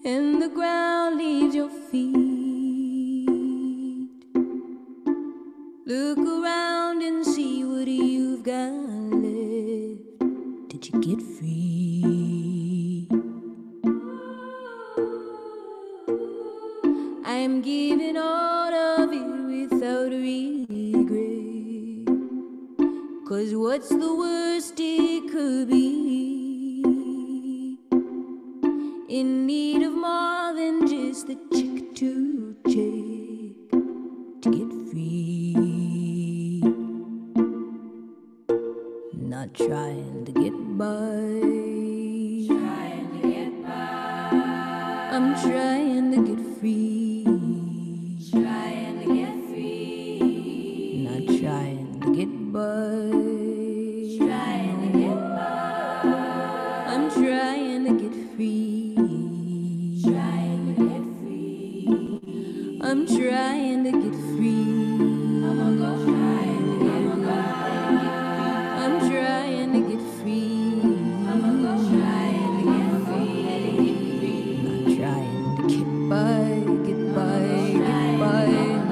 and the ground leaves your feet. Look around and see what you've got left. Did you get free? I'm giving all of it without regret, 'cause what's the worst it could be? In need of more than just the check to check to get free. Not trying to get by, trying to get by. I'm trying to get free, trying to get free. Not trying to get by, trying to get by. I'm trying to get free, trying to get free. I'm trying to get free. I'm trying to get free. I'm trying to get free. I'm trying to get free. Not trying to get by, get by, get by.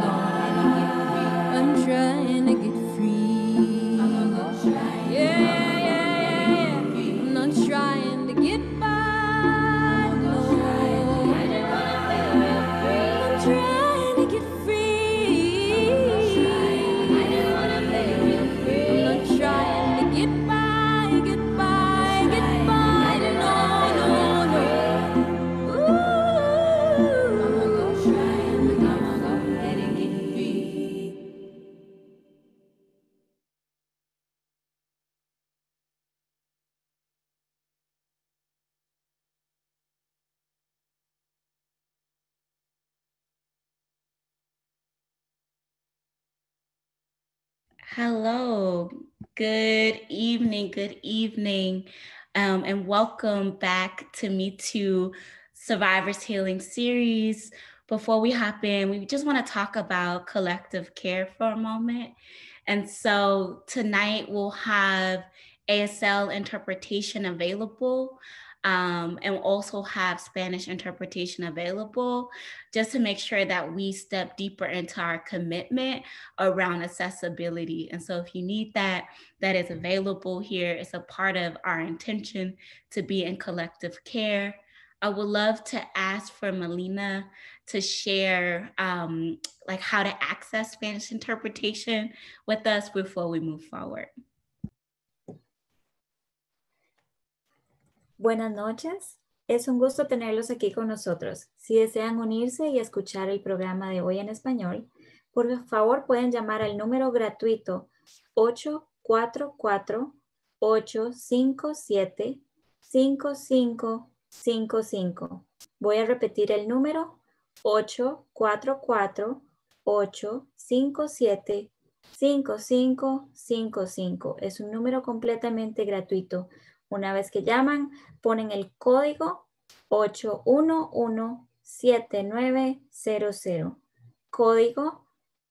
I'm trying to get free. Yeah, yeah, yeah. I'm not trying to get by. No. I'm trying to get free. I'm not trying to get by, get by, get by. No, no, no. Ooh. I'm trying to get free. Hello, good evening, and welcome back to Me Too Survivors Healing Series. Before we hop in, we just want to talk about collective care for a moment. And so tonight we'll have ASL interpretation available, and also have Spanish interpretation available, just to make sure that we step deeper into our commitment around accessibility. And so if you need that, that is available here. It's a part of our intention to be in collective care. I would love to ask for Melina to share like how to access Spanish interpretation with us before we move forward. Buenas noches, es un gusto tenerlos aquí con nosotros. Si desean unirse y escuchar el programa de hoy en español, por favor pueden llamar al número gratuito 844-857-5555. Voy a repetir el número 844-857-5555. Es un número completamente gratuito. Una vez que llaman, ponen el código 811-7900. Código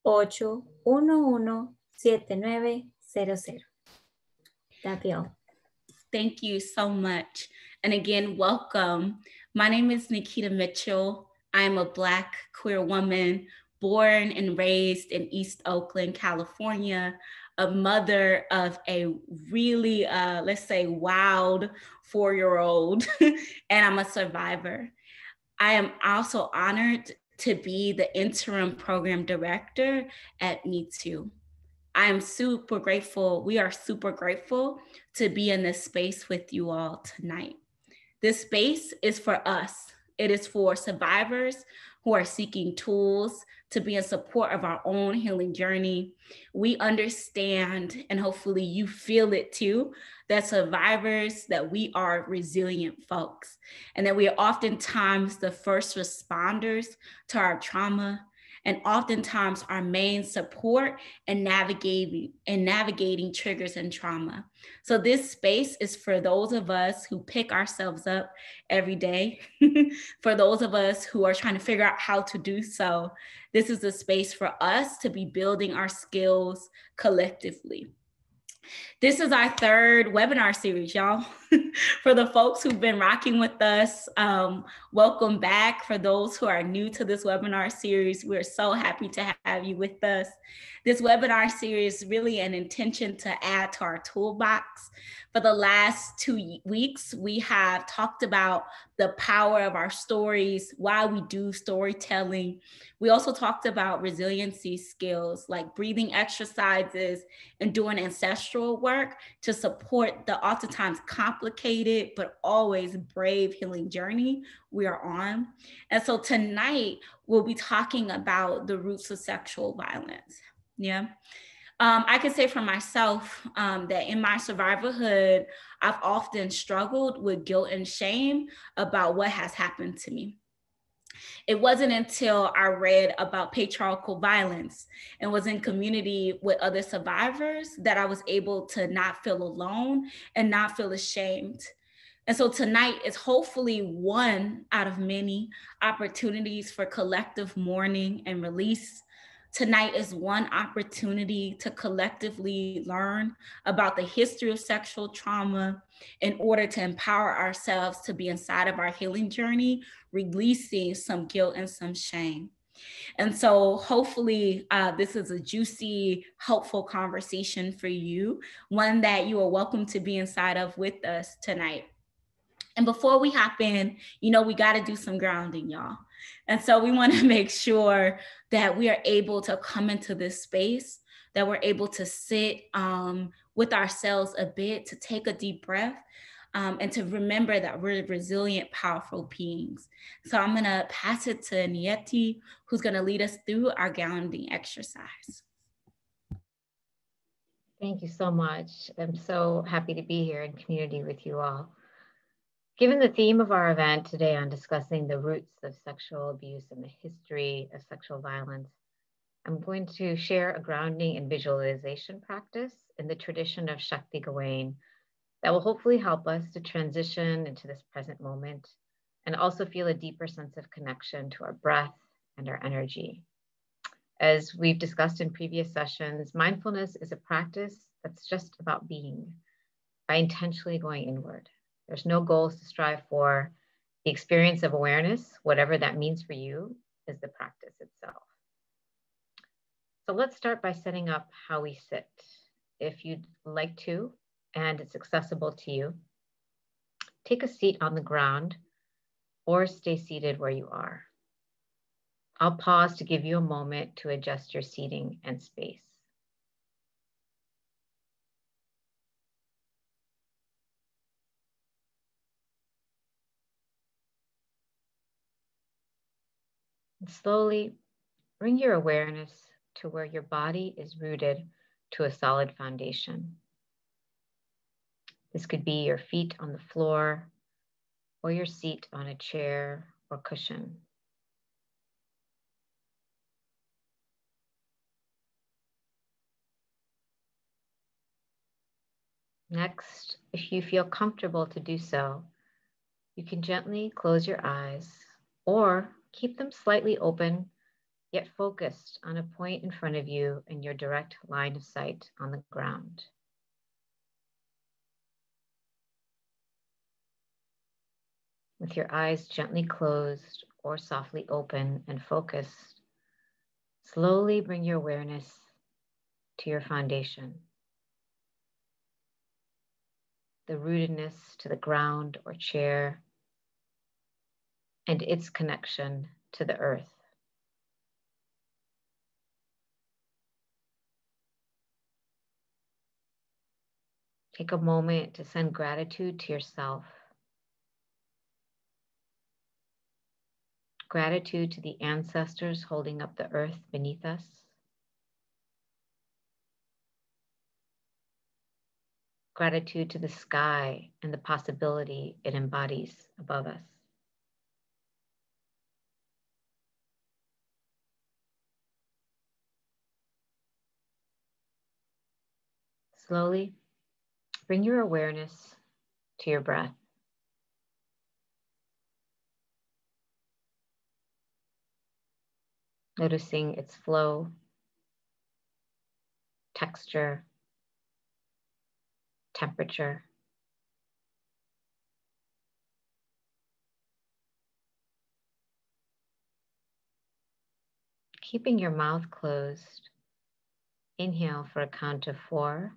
811-7900. That'd be all. Thank you so much. And again, welcome. My name is Nikita Mitchell. I'm a Black queer woman born and raised in East Oakland, California, a mother of a really, let's say, wild 4-year-old, and I'm a survivor. I am also honored to be the interim program director at Me Too. I am super grateful. We are super grateful to be in this space with you all tonight. This space is for us. It is for survivors who are seeking tools to be in support of our own healing journey. We understand, and hopefully you feel it too, that survivors, that we are resilient folks, and that we are oftentimes the first responders to our trauma, and oftentimes our main support in navigating triggers and trauma. So this space is for those of us who pick ourselves up every day, for those of us who are trying to figure out how to do so. This is a space for us to be building our skills collectively. This is our third webinar series, y'all. For the folks who've been rocking with us, welcome back. For those who are new to this webinar series, we're so happy to have you with us. This webinar series is really an intention to add to our toolbox. For the last 2 weeks, we have talked about the power of our stories, why we do storytelling. We also talked about resiliency skills like breathing exercises and doing ancestral work to support the oftentimes complicated but always brave healing journey we are on. And so tonight we'll be talking about the roots of sexual violence. Yeah. I can say for myself that in my survivorhood, I've often struggled with guilt and shame about what has happened to me. It wasn't until I read about patriarchal violence and was in community with other survivors that I was able to not feel alone and not feel ashamed. And so tonight is hopefully one out of many opportunities for collective mourning and release. Tonight is one opportunity to collectively learn about the history of sexual trauma in order to empower ourselves to be inside of our healing journey, releasing some guilt and some shame. And so hopefully this is a juicy, helpful conversation for you, one that you are welcome to be inside of with us tonight. And before we hop in, we got to do some grounding, y'all. And so we want to make sure that we are able to come into this space, that we're able to sit with ourselves a bit, to take a deep breath, and to remember that we're resilient, powerful beings. So I'm going to pass it to Nieti, who's going to lead us through our grounding exercise. Thank you so much. I'm so happy to be here in community with you all. Given the theme of our event today on discussing the roots of sexual abuse and the history of sexual violence, I'm going to share a grounding and visualization practice in the tradition of Shakti Gawain that will hopefully help us to transition into this present moment and also feel a deeper sense of connection to our breath and our energy. As we've discussed in previous sessions, mindfulness is a practice that's just about being, by intentionally going inward. There's no goals to strive for. The experience of awareness, whatever that means for you, is the practice itself. So let's start by setting up how we sit. If you'd like to, and it's accessible to you, take a seat on the ground or stay seated where you are. I'll pause to give you a moment to adjust your seating and space. And slowly bring your awareness to where your body is rooted to a solid foundation. This could be your feet on the floor or your seat on a chair or cushion. Next, if you feel comfortable to do so, you can gently close your eyes or keep them slightly open, yet focused on a point in front of you in your direct line of sight on the ground. With your eyes gently closed or softly open and focused, slowly bring your awareness to your foundation, the rootedness to the ground or chair, and its connection to the earth. Take a moment to send gratitude to yourself. Gratitude to the ancestors holding up the earth beneath us. Gratitude to the sky and the possibility it embodies above us. Slowly, bring your awareness to your breath. Noticing its flow, texture, temperature. keeping your mouth closed, inhale for a count of 4,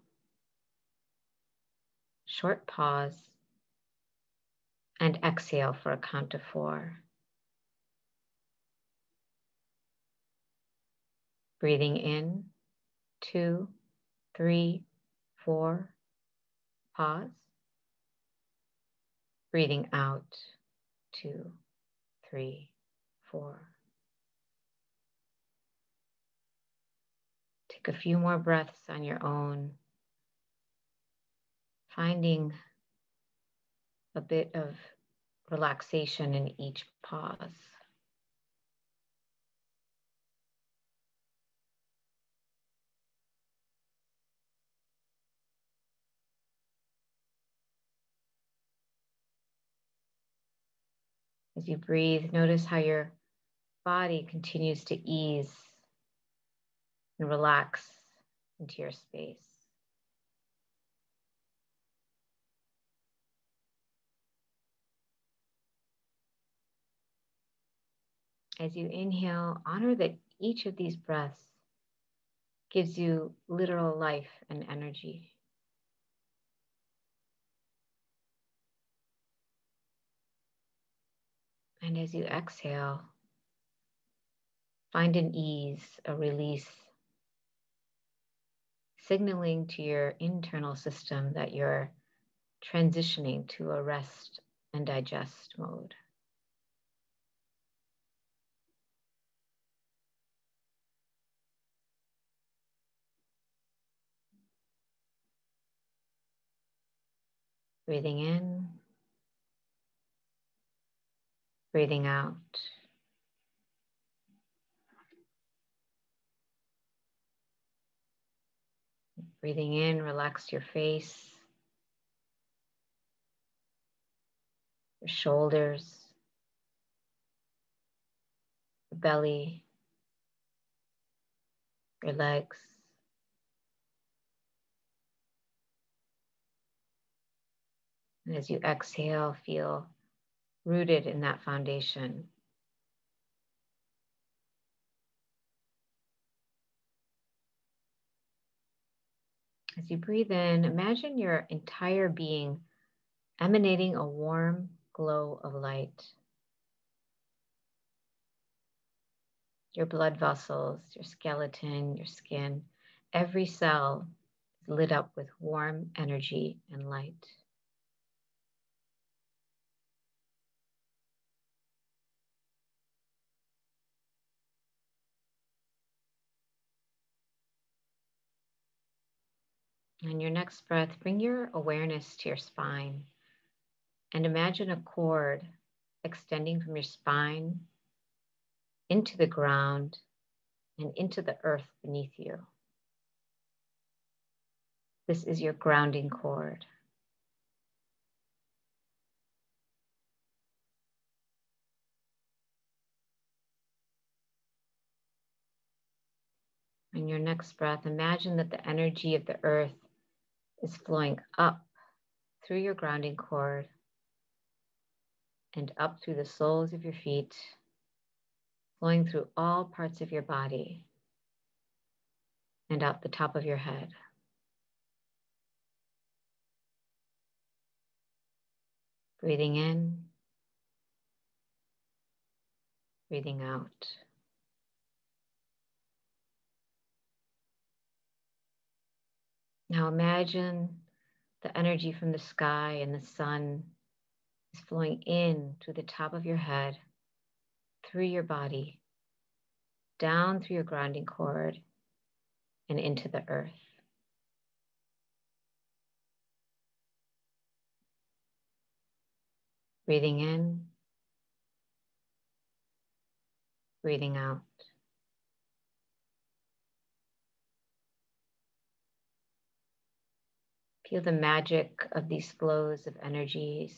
short pause, and exhale for a count of 4. Breathing in, 2, 3, 4, pause. Breathing out, 2, 3, 4. Take a few more breaths on your own, finding a bit of relaxation in each pause. As you breathe, notice how your body continues to ease and relax into your space. As you inhale, honor that each of these breaths gives you literal life and energy. And as you exhale, find an ease, a release, signaling to your internal system that you're transitioning to a rest and digest mode. Breathing in, breathing out. Breathing in, relax your face, your shoulders, your belly, your legs. And as you exhale, feel rooted in that foundation. As you breathe in, imagine your entire being emanating a warm glow of light. Your blood vessels, your skeleton, your skin, every cell is lit up with warm energy and light. On your next breath, bring your awareness to your spine and imagine a cord extending from your spine into the ground and into the earth beneath you. This is your grounding cord. On your next breath, imagine that the energy of the earth is flowing up through your grounding cord and up through the soles of your feet, flowing through all parts of your body and out the top of your head. Breathing in, breathing out. Now imagine the energy from the sky and the sun is flowing in to the top of your head, through your body, down through your grounding cord, and into the earth. Breathing in, breathing out. Feel the magic of these flows of energies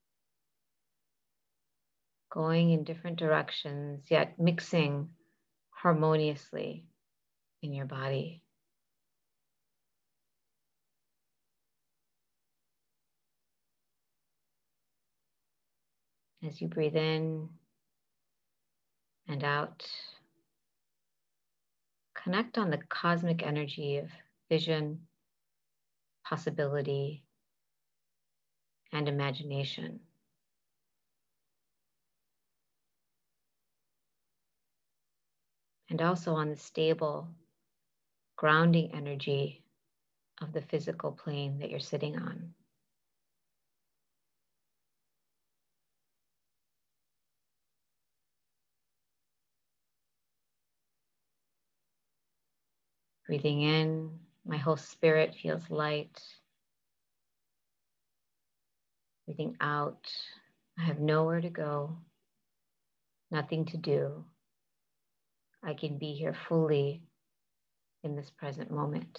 going in different directions, yet mixing harmoniously in your body. As you breathe in and out, connect on the cosmic energy of vision, possibility, and imagination. And also on the stable, grounding energy of the physical plane that you're sitting on. Breathing in, my whole spirit feels light. Breathing out, I have nowhere to go, nothing to do. I can be here fully in this present moment.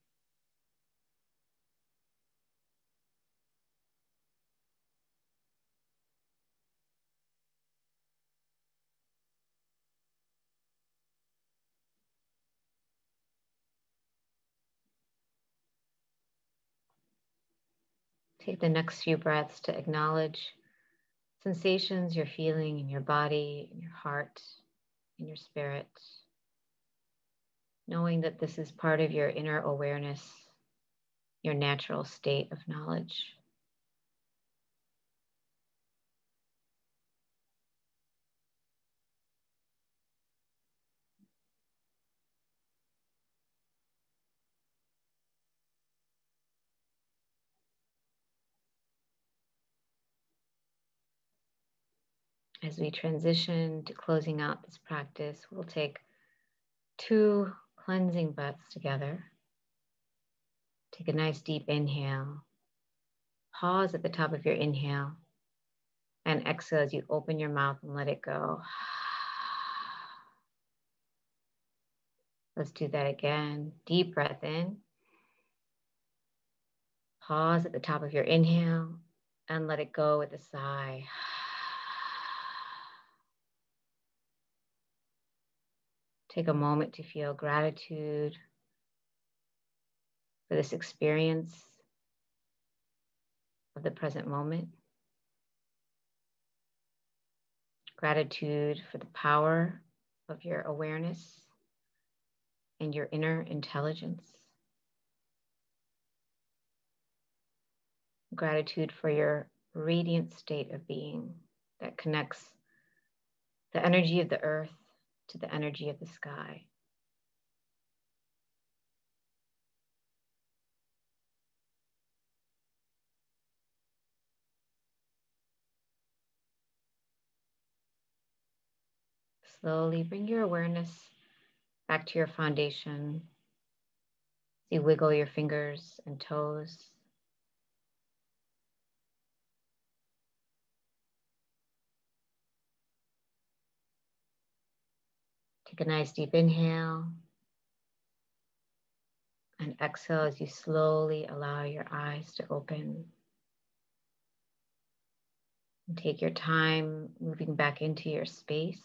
Take the next few breaths to acknowledge sensations you're feeling in your body, in your heart, in your spirit, knowing that this is part of your inner awareness, your natural state of knowledge. As we transition to closing out this practice, we'll take 2 cleansing breaths together. Take a nice deep inhale. Pause at the top of your inhale and exhale as you open your mouth and let it go. Let's do that again. Deep breath in. Pause at the top of your inhale and let it go with a sigh. Take a moment to feel gratitude for this experience of the present moment. Gratitude for the power of your awareness and your inner intelligence. Gratitude for your radiant state of being that connects the energy of the earth to the energy of the sky. Slowly bring your awareness back to your foundation. As you wiggle your fingers and toes. Take a nice deep inhale and exhale as you slowly allow your eyes to open. And take your time moving back into your space,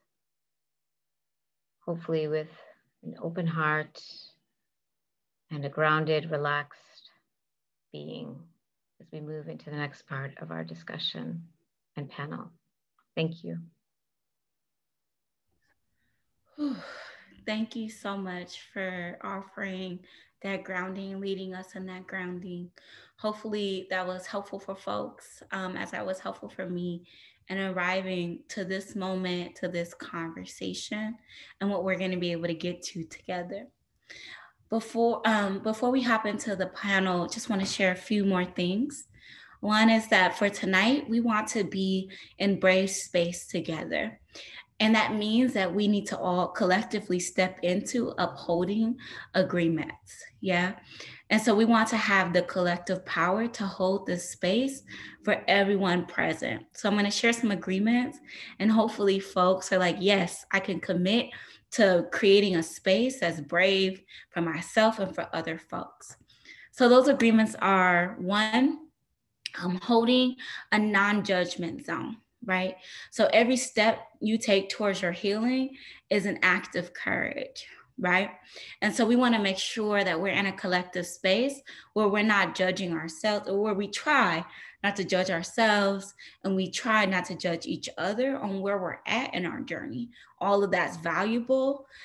hopefully with an open heart and a grounded, relaxed being as we move into the next part of our discussion and panel. Thank you. Thank you so much for offering that grounding, leading us in that grounding. Hopefully that was helpful for folks, as that was helpful for me in arriving to this moment, to this conversation, and what we're going to be able to get to together. Before we hop into the panel, just want to share a few more things. One is that for tonight, we want to be in brave space together. And that means that we need to all collectively step into upholding agreements. Yeah. And so we want to have the collective power to hold this space for everyone present. So I'm going to share some agreements, and hopefully folks are like, yes, I can commit to creating a space that's brave for myself and for other folks. So those agreements are: one, holding a non-judgment zone, right? So every step you take towards your healing is an act of courage, right? And so we want to make sure that we're in a collective space where we're not judging ourselves, or where we try not to judge ourselves, and we try not to judge each other on where we're at in our journey. All of that's valuable.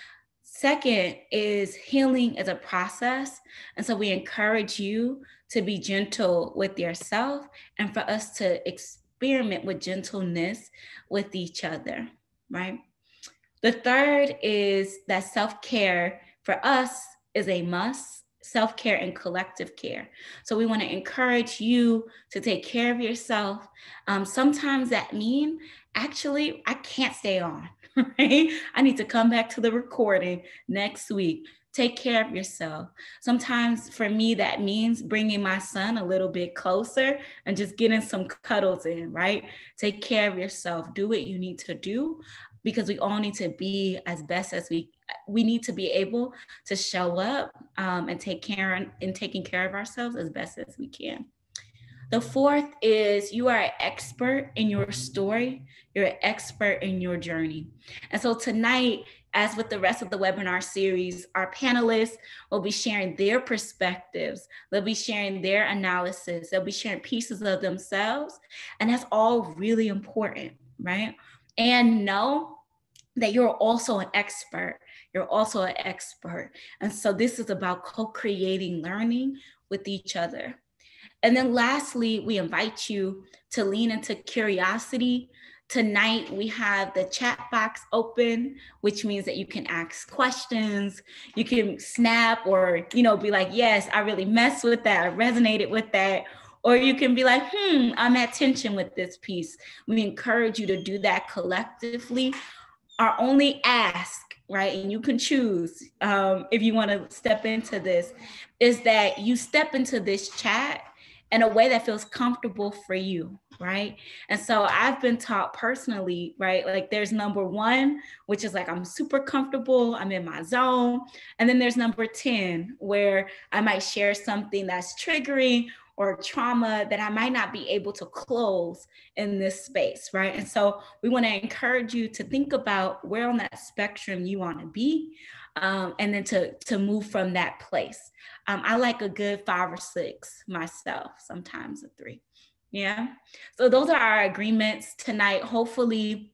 Second is healing is a process. And so we encourage you to be gentle with yourself and for us to experiment with gentleness with each other, right? The third is that self-care for us is a must, self-care and collective care. So we want to encourage you to take care of yourself. Sometimes that means, actually, I can't stay on, right? I need to come back to the recording next week. Take care of yourself. Sometimes for me, that means bringing my son a little bit closer and just getting some cuddles in, right? Take care of yourself. Do what you need to do, because we all need to be as best as we need to be able to show up and taking care of ourselves as best as we can. The fourth is you are an expert in your story. You're an expert in your journey. And so tonight, as with the rest of the webinar series, our panelists will be sharing their perspectives. They'll be sharing their analysis. They'll be sharing pieces of themselves. And that's all really important, right? And know that you're also an expert. You're also an expert. And so this is about co-creating learning with each other. And then lastly, we invite you to lean into curiosity. Tonight, we have the chat box open, which means that you can ask questions. You can snap or, be like, yes, I really messed with that. I resonated with that. Or you can be like, I'm at tension with this piece. We encourage you to do that collectively. Our only ask, right, and you can choose if you want to step into this, is that you step into this chat in a way that feels comfortable for you, right? And so I've been taught personally, right? Like there's number 1, which is like, I'm super comfortable, I'm in my zone. And then there's number 10, where I might share something that's triggering or trauma that I might not be able to close in this space, right? And so we want to encourage you to think about where on that spectrum you want to be, and then to move from that place. I like a good 5 or 6 myself, sometimes a 3. Yeah. So those are our agreements tonight. Hopefully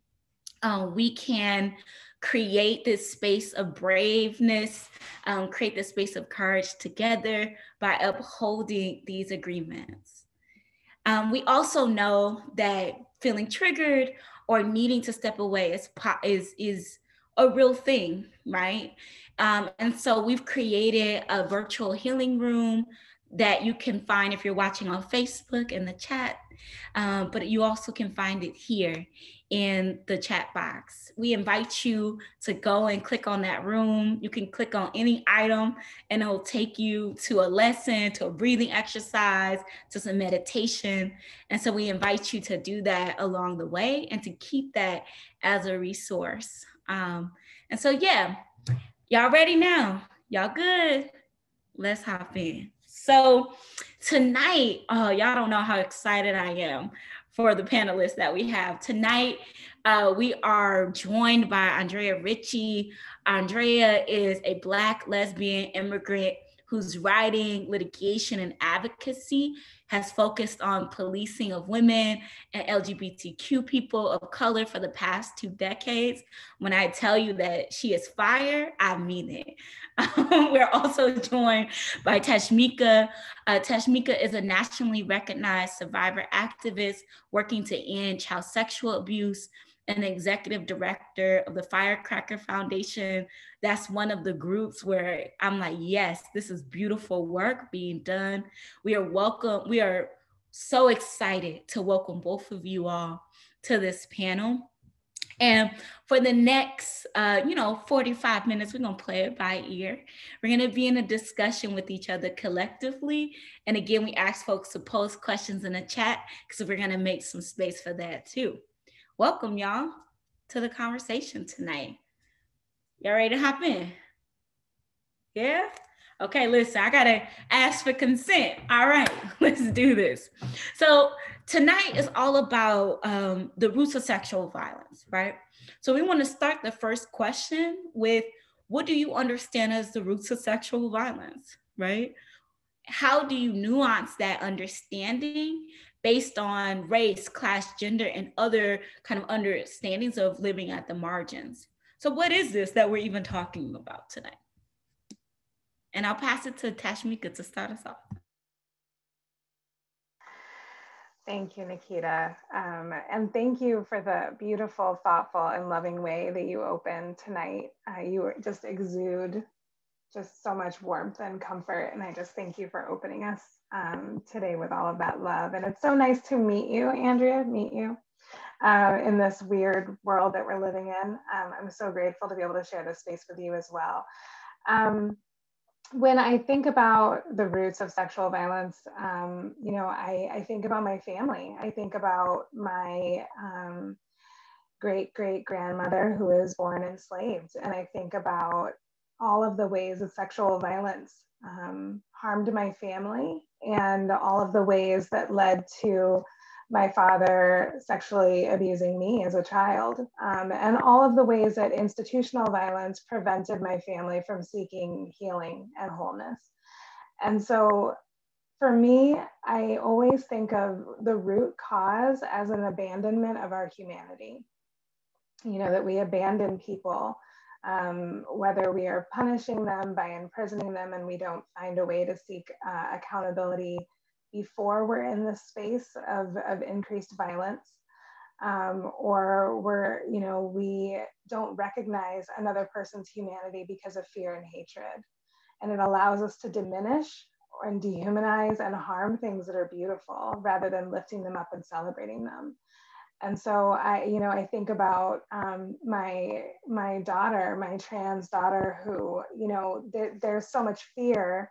we can create this space of braveness, create this space of courage together by upholding these agreements. We also know that feeling triggered or needing to step away is a real thing, right? And so we've created a virtual healing room that you can find if you're watching on Facebook in the chat, but you also can find it here in the chat box. We invite you to go and click on that room. You can click on any item and it will take you to a lesson, to a breathing exercise, to some meditation. And so we invite you to do that along the way and to keep that as a resource. And so, yeah, y'all ready now? Y'all good? Let's hop in. So tonight, y'all don't know how excited I am for the panelists that we have. Tonight, we are joined by Andrea Ritchie. Andrea is a Black lesbian immigrant whose writing, litigation, and advocacy has focused on policing of women and LGBTQ people of color for the past 2 decades. When I tell you that she is fire, I mean it. We're also joined by Tashmika. Tashmika is a nationally recognized survivor activist working to end child sexual abuse and executive director of the Firecracker Foundation. That's one of the groups where I'm like, yes, this is beautiful work being done. We are so excited to welcome both of you all to this panel. And for the next, 45 minutes, we're going to play it by ear. We're going to be in a discussion with each other collectively. And again, we ask folks to post questions in the chat because we're going to make some space for that too. Welcome, y'all, to the conversation tonight. Y'all ready to hop in? Yeah? Okay, listen, I gotta ask for consent. All right, let's do this. So tonight is all about the roots of sexual violence, right? So we want to start the first question with, what do you understand as the roots of sexual violence, right? How do you nuance that understanding based on race, class, gender, and other kind of understandings of living at the margins? So what is this that we're even talking about tonight? And I'll pass it to Tashmika to start us off. Thank you, Nikita. And thank you for the beautiful, thoughtful, and loving way that you opened tonight. You just exude just so much warmth and comfort. And I just thank you for opening us today with all of that love. And it's so nice to meet you, Andrea, in this weird world that we're living in. I'm so grateful to be able to share this space with you as well. When I think about the roots of sexual violence, I think about my family. I think about my great-great-grandmother who was born enslaved. And I think about all of the ways that sexual violence harmed my family and all of the ways that led to my father sexually abusing me as a child, and all of the ways that institutional violence prevented my family from seeking healing and wholeness. And so for me, I always think of the root cause as an abandonment of our humanity. That we abandon people, whether we are punishing them by imprisoning them and we don't find a way to seek accountability before we're in the space of increased violence, or we don't recognize another person's humanity because of fear and hatred. And it allows us to diminish and dehumanize and harm things that are beautiful rather than lifting them up and celebrating them. And so I think about my daughter, my trans daughter, who, there's so much fear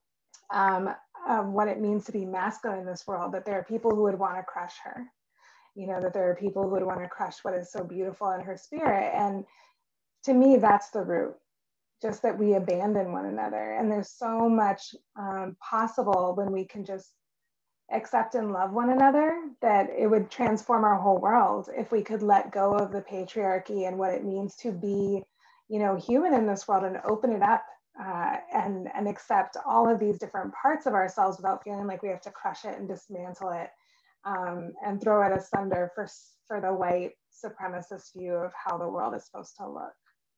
of what it means to be masculine in this world, that there are people who would want to crush her, that there are people who would want to crush what is so beautiful in her spirit. And to me, that's the root, just that we abandon one another. And there's so much possible when we can just accept and love one another, that it would transform our whole world if we could let go of the patriarchy and what it means to be, human in this world, and open it up and accept all of these different parts of ourselves without feeling like we have to crush it and dismantle it and throw it asunder for the white supremacist view of how the world is supposed to look.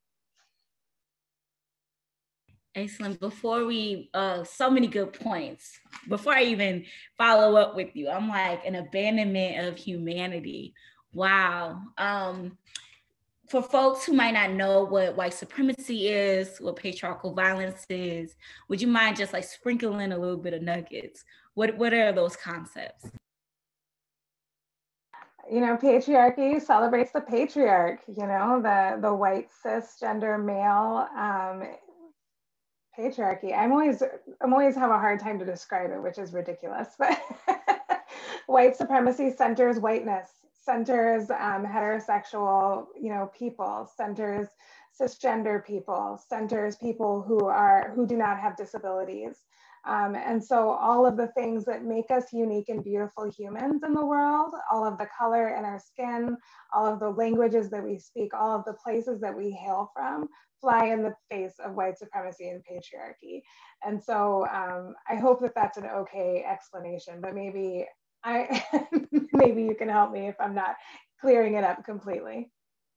Excellent. Before we, so many good points. Before I even follow up with you, I'm like, an abandonment of humanity. Wow. For folks who might not know what white supremacy is, what patriarchal violence is, would you mind just like sprinkling a little bit of nuggets? What are those concepts? Patriarchy celebrates the patriarch, the white cisgender male patriarchy. I'm always have a hard time to describe it, which is ridiculous, but white supremacy centers whiteness, centers heterosexual, people, centers cisgender people, centers people who do not have disabilities. And so all of the things that make us unique and beautiful humans in the world, all of the color in our skin, all of the languages that we speak, all of the places that we hail from, fly in the face of white supremacy and patriarchy. And so I hope that that's an okay explanation, but maybe maybe you can help me if I'm not clearing it up completely.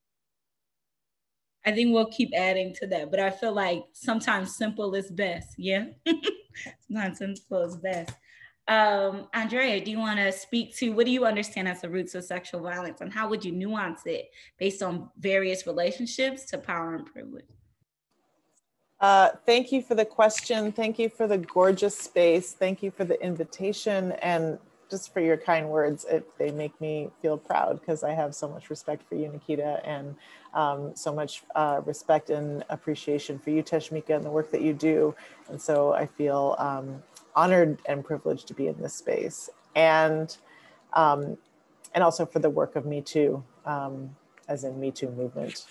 I think we'll keep adding to that, but I feel like sometimes simple is best. Yeah, sometimes simple is best. Andrea, do you want to speak to, what do you understand as the roots of sexual violence, and how would you nuance it based on various relationships to power and privilege? Thank you for the question. Thank you for the gorgeous space. Thank you for the invitation, and just for your kind words. They make me feel proud, because I have so much respect for you, Nikita, and so much respect and appreciation for you, Tashmika, and the work that you do. And so I feel honored and privileged to be in this space, and also for the work of Me Too, as in Me Too movement.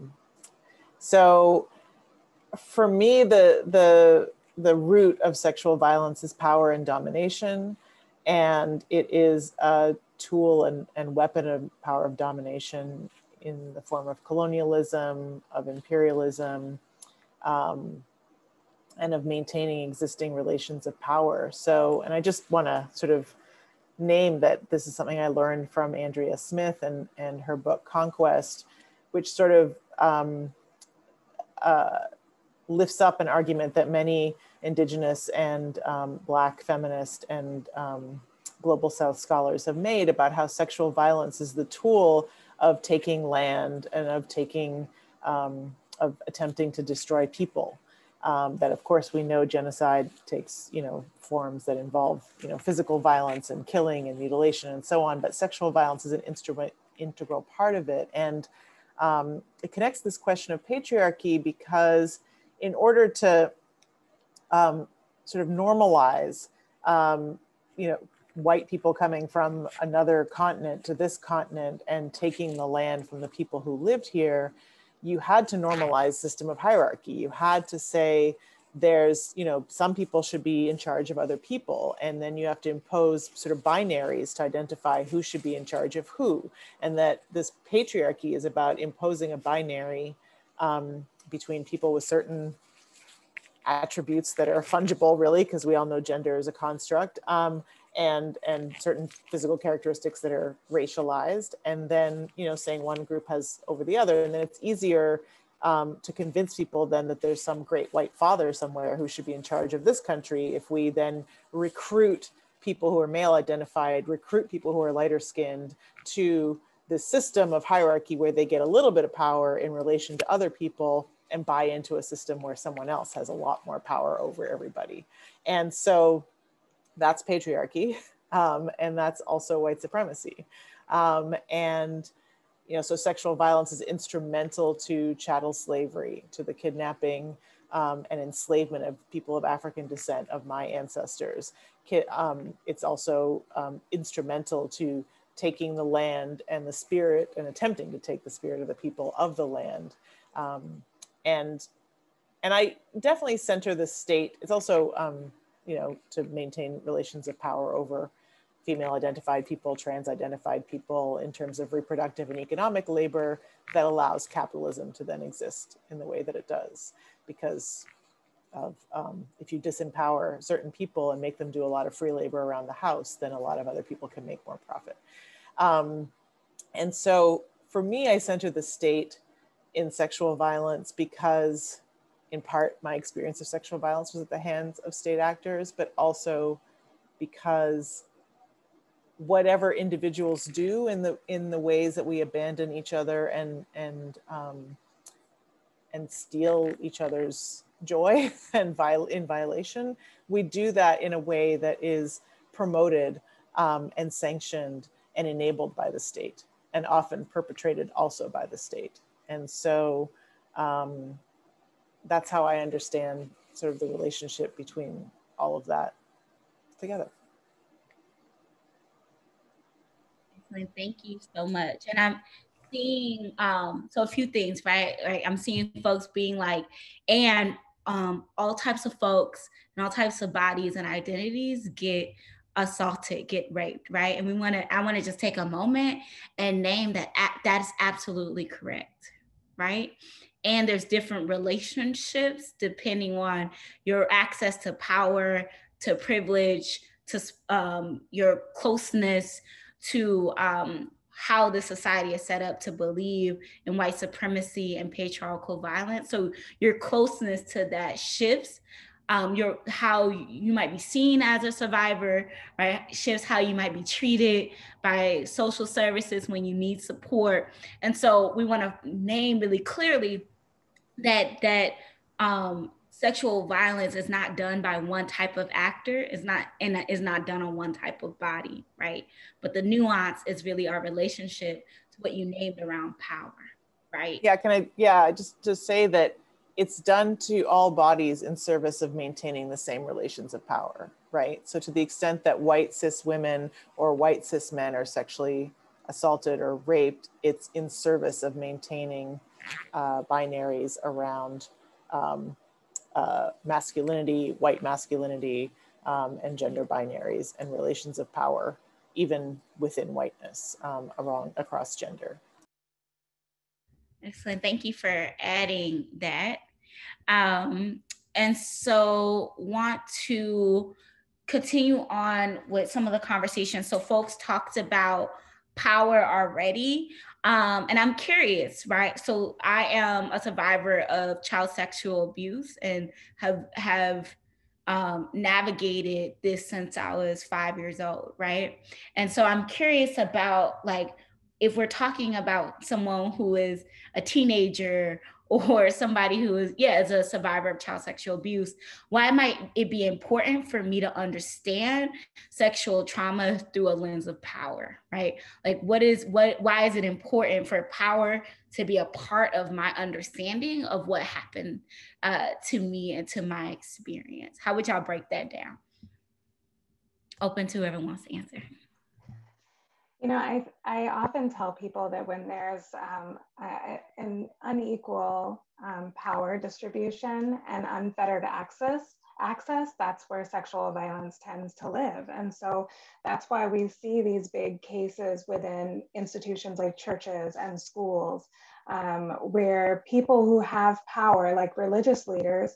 So for me, the root of sexual violence is power and domination, and it is a tool and weapon of power of domination in the form of colonialism, of imperialism, and of maintaining existing relations of power. So, and I just want to sort of name that this is something I learned from Andrea Smith and her book Conquest, which sort of lifts up an argument that many Indigenous and Black feminist and Global South scholars have made about how sexual violence is the tool of taking land and of taking, of attempting to destroy people. That of course we know genocide takes, forms that involve, physical violence and killing and mutilation and so on, but sexual violence is an integral part of it. And it connects this question of patriarchy because in order to sort of normalize, white people coming from another continent to this continent and taking the land from the people who lived here, you had to normalize system of hierarchy. You had to say there's, some people should be in charge of other people. And then you have to impose sort of binaries to identify who should be in charge of who. And that this patriarchy is about imposing a binary between people with certain attributes that are fungible, really, because we all know gender is a construct, and certain physical characteristics that are racialized, and then saying one group has over the other, and then it's easier to convince people then that there's some great white father somewhere who should be in charge of this country if we then recruit people who are male identified, recruit people who are lighter skinned to this system of hierarchy where they get a little bit of power in relation to other people and buy into a system where someone else has a lot more power over everybody. And so that's patriarchy, and that's also white supremacy. So sexual violence is instrumental to chattel slavery, to the kidnapping and enslavement of people of African descent, of my ancestors. It's also instrumental to taking the land and the spirit, and attempting to take the spirit of the people of the land. And I definitely center the state. It's also, to maintain relations of power over female identified people, trans identified people in terms of reproductive and economic labor that allows capitalism to then exist in the way that it does. Because of, if you disempower certain people and make them do a lot of free labor around the house, then a lot of other people can make more profit. And so for me, I center the state in sexual violence because, in part, my experience of sexual violence was at the hands of state actors, but also because whatever individuals do in the ways that we abandon each other and steal each other's joy and in violation, we do that in a way that is promoted and sanctioned and enabled by the state, and often perpetrated also by the state. And so that's how I understand sort of the relationship between all of that together. Excellent. Thank you so much. And I'm seeing, so a few things, right? I'm seeing folks being like, and all types of folks and all types of bodies and identities get assaulted, get raped, right? And I want to just take a moment and name that that is absolutely correct, right? And there's different relationships depending on your access to power, to privilege, to your closeness, to how the society is set up to believe in white supremacy and patriarchal violence. So your closeness to that shifts how you might be seen as a survivor, right? Shifts how you might be treated by social services when you need support. And so we want to name really clearly that sexual violence is not done by one type of actor, is not done on one type of body, right? But the nuance is really our relationship to what you named around power, right? Yeah, just to say that it's done to all bodies in service of maintaining the same relations of power, right? So to the extent that white cis women or white cis men are sexually assaulted or raped, it's in service of maintaining binaries around masculinity, white masculinity, and gender binaries and relations of power, even within whiteness, across gender. Excellent. Thank you for adding that. And so want to continue on with some of the conversations. So folks talked about power already. And I'm curious, right? So I am a survivor of child sexual abuse and have navigated this since I was 5 years old, right? And so I'm curious about, like, if we're talking about someone who is a teenager or somebody who is a survivor of child sexual abuse, why might it be important for me to understand sexual trauma through a lens of power, right? Like, why is it important for power to be a part of my understanding of what happened to me and to my experience? How would y'all break that down? Open to whoever wants to answer. You know, I often tell people that when there's an unequal power distribution and unfettered access, that's where sexual violence tends to live. And so that's why we see these big cases within institutions like churches and schools, where people who have power, like religious leaders,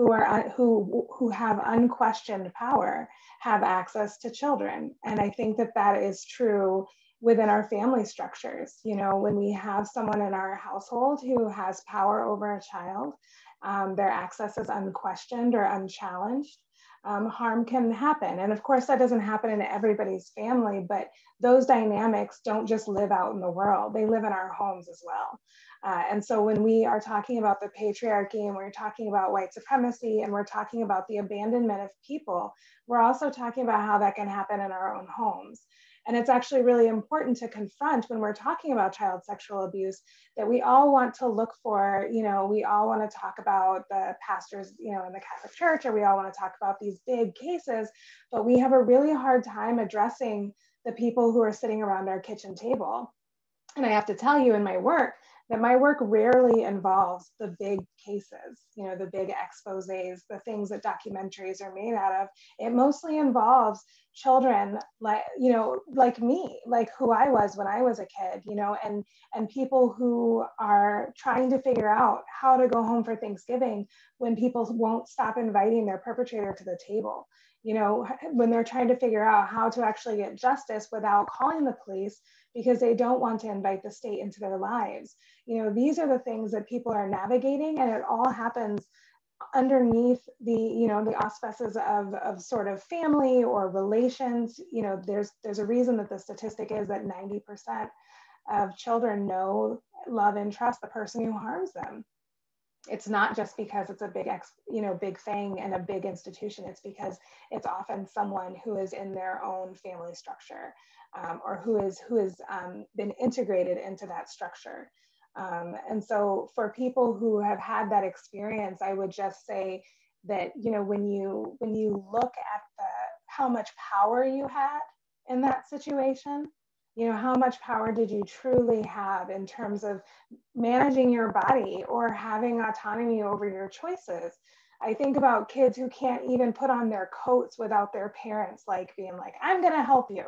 who have unquestioned power, have access to children. And I think that that is true within our family structures. You know, when we have someone in our household who has power over a child, their access is unquestioned or unchallenged, harm can happen. And of course, that doesn't happen in everybody's family, but those dynamics don't just live out in the world, they live in our homes as well. And so when we are talking about the patriarchy and we're talking about white supremacy and we're talking about the abandonment of people, we're also talking about how that can happen in our own homes. And it's actually really important to confront when we're talking about child sexual abuse that we all want to look for, you know, we all want to talk about the pastors, you know, in the Catholic Church, or we all want to talk about these big cases, but we have a really hard time addressing the people who are sitting around our kitchen table. And I have to tell you, in my work, that my work rarely involves the big cases, you know, the big exposés, the things that documentaries are made out of. It mostly involves children like, you know, like me, like who I was when I was a kid, you know, and people who are trying to figure out how to go home for Thanksgiving when people won't stop inviting their perpetrator to the table. You know, when they're trying to figure out how to actually get justice without calling the police because they don't want to invite the state into their lives. You know, these are the things that people are navigating, and it all happens underneath the, you know, the auspices of sort of family or relations. You know, there's a reason that the statistic is that 90% of children know, love, and trust the person who harms them. It's not just because it's a big, you know, big thing and a big institution. It's because it's often someone who is in their own family structure, or who has been integrated into that structure. And so for people who have had that experience, I would just say that, you know, when you look at how much power you had in that situation, you know, how much power did you truly have in terms of managing your body or having autonomy over your choices? I think about kids who can't even put on their coats without their parents like being like, I'm gonna help you.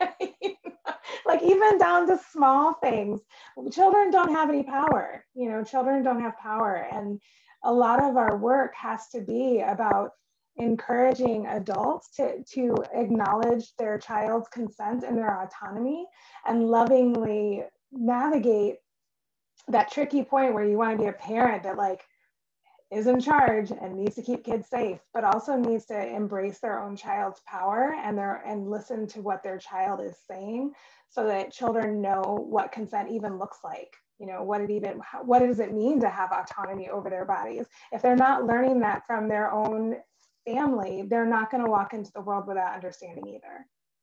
Like, even down to small things. Children don't have any power, you know, children don't have power. And a lot of our work has to be about encouraging adults to acknowledge their child's consent and their autonomy and lovingly navigate that tricky point where you want to be a parent that like is in charge and needs to keep kids safe, but also needs to embrace their own child's power and listen to what their child is saying, so that children know what consent even looks like. You know, what does it mean to have autonomy over their bodies? If they're not learning that from their own family, they're not going to walk into the world without understanding either.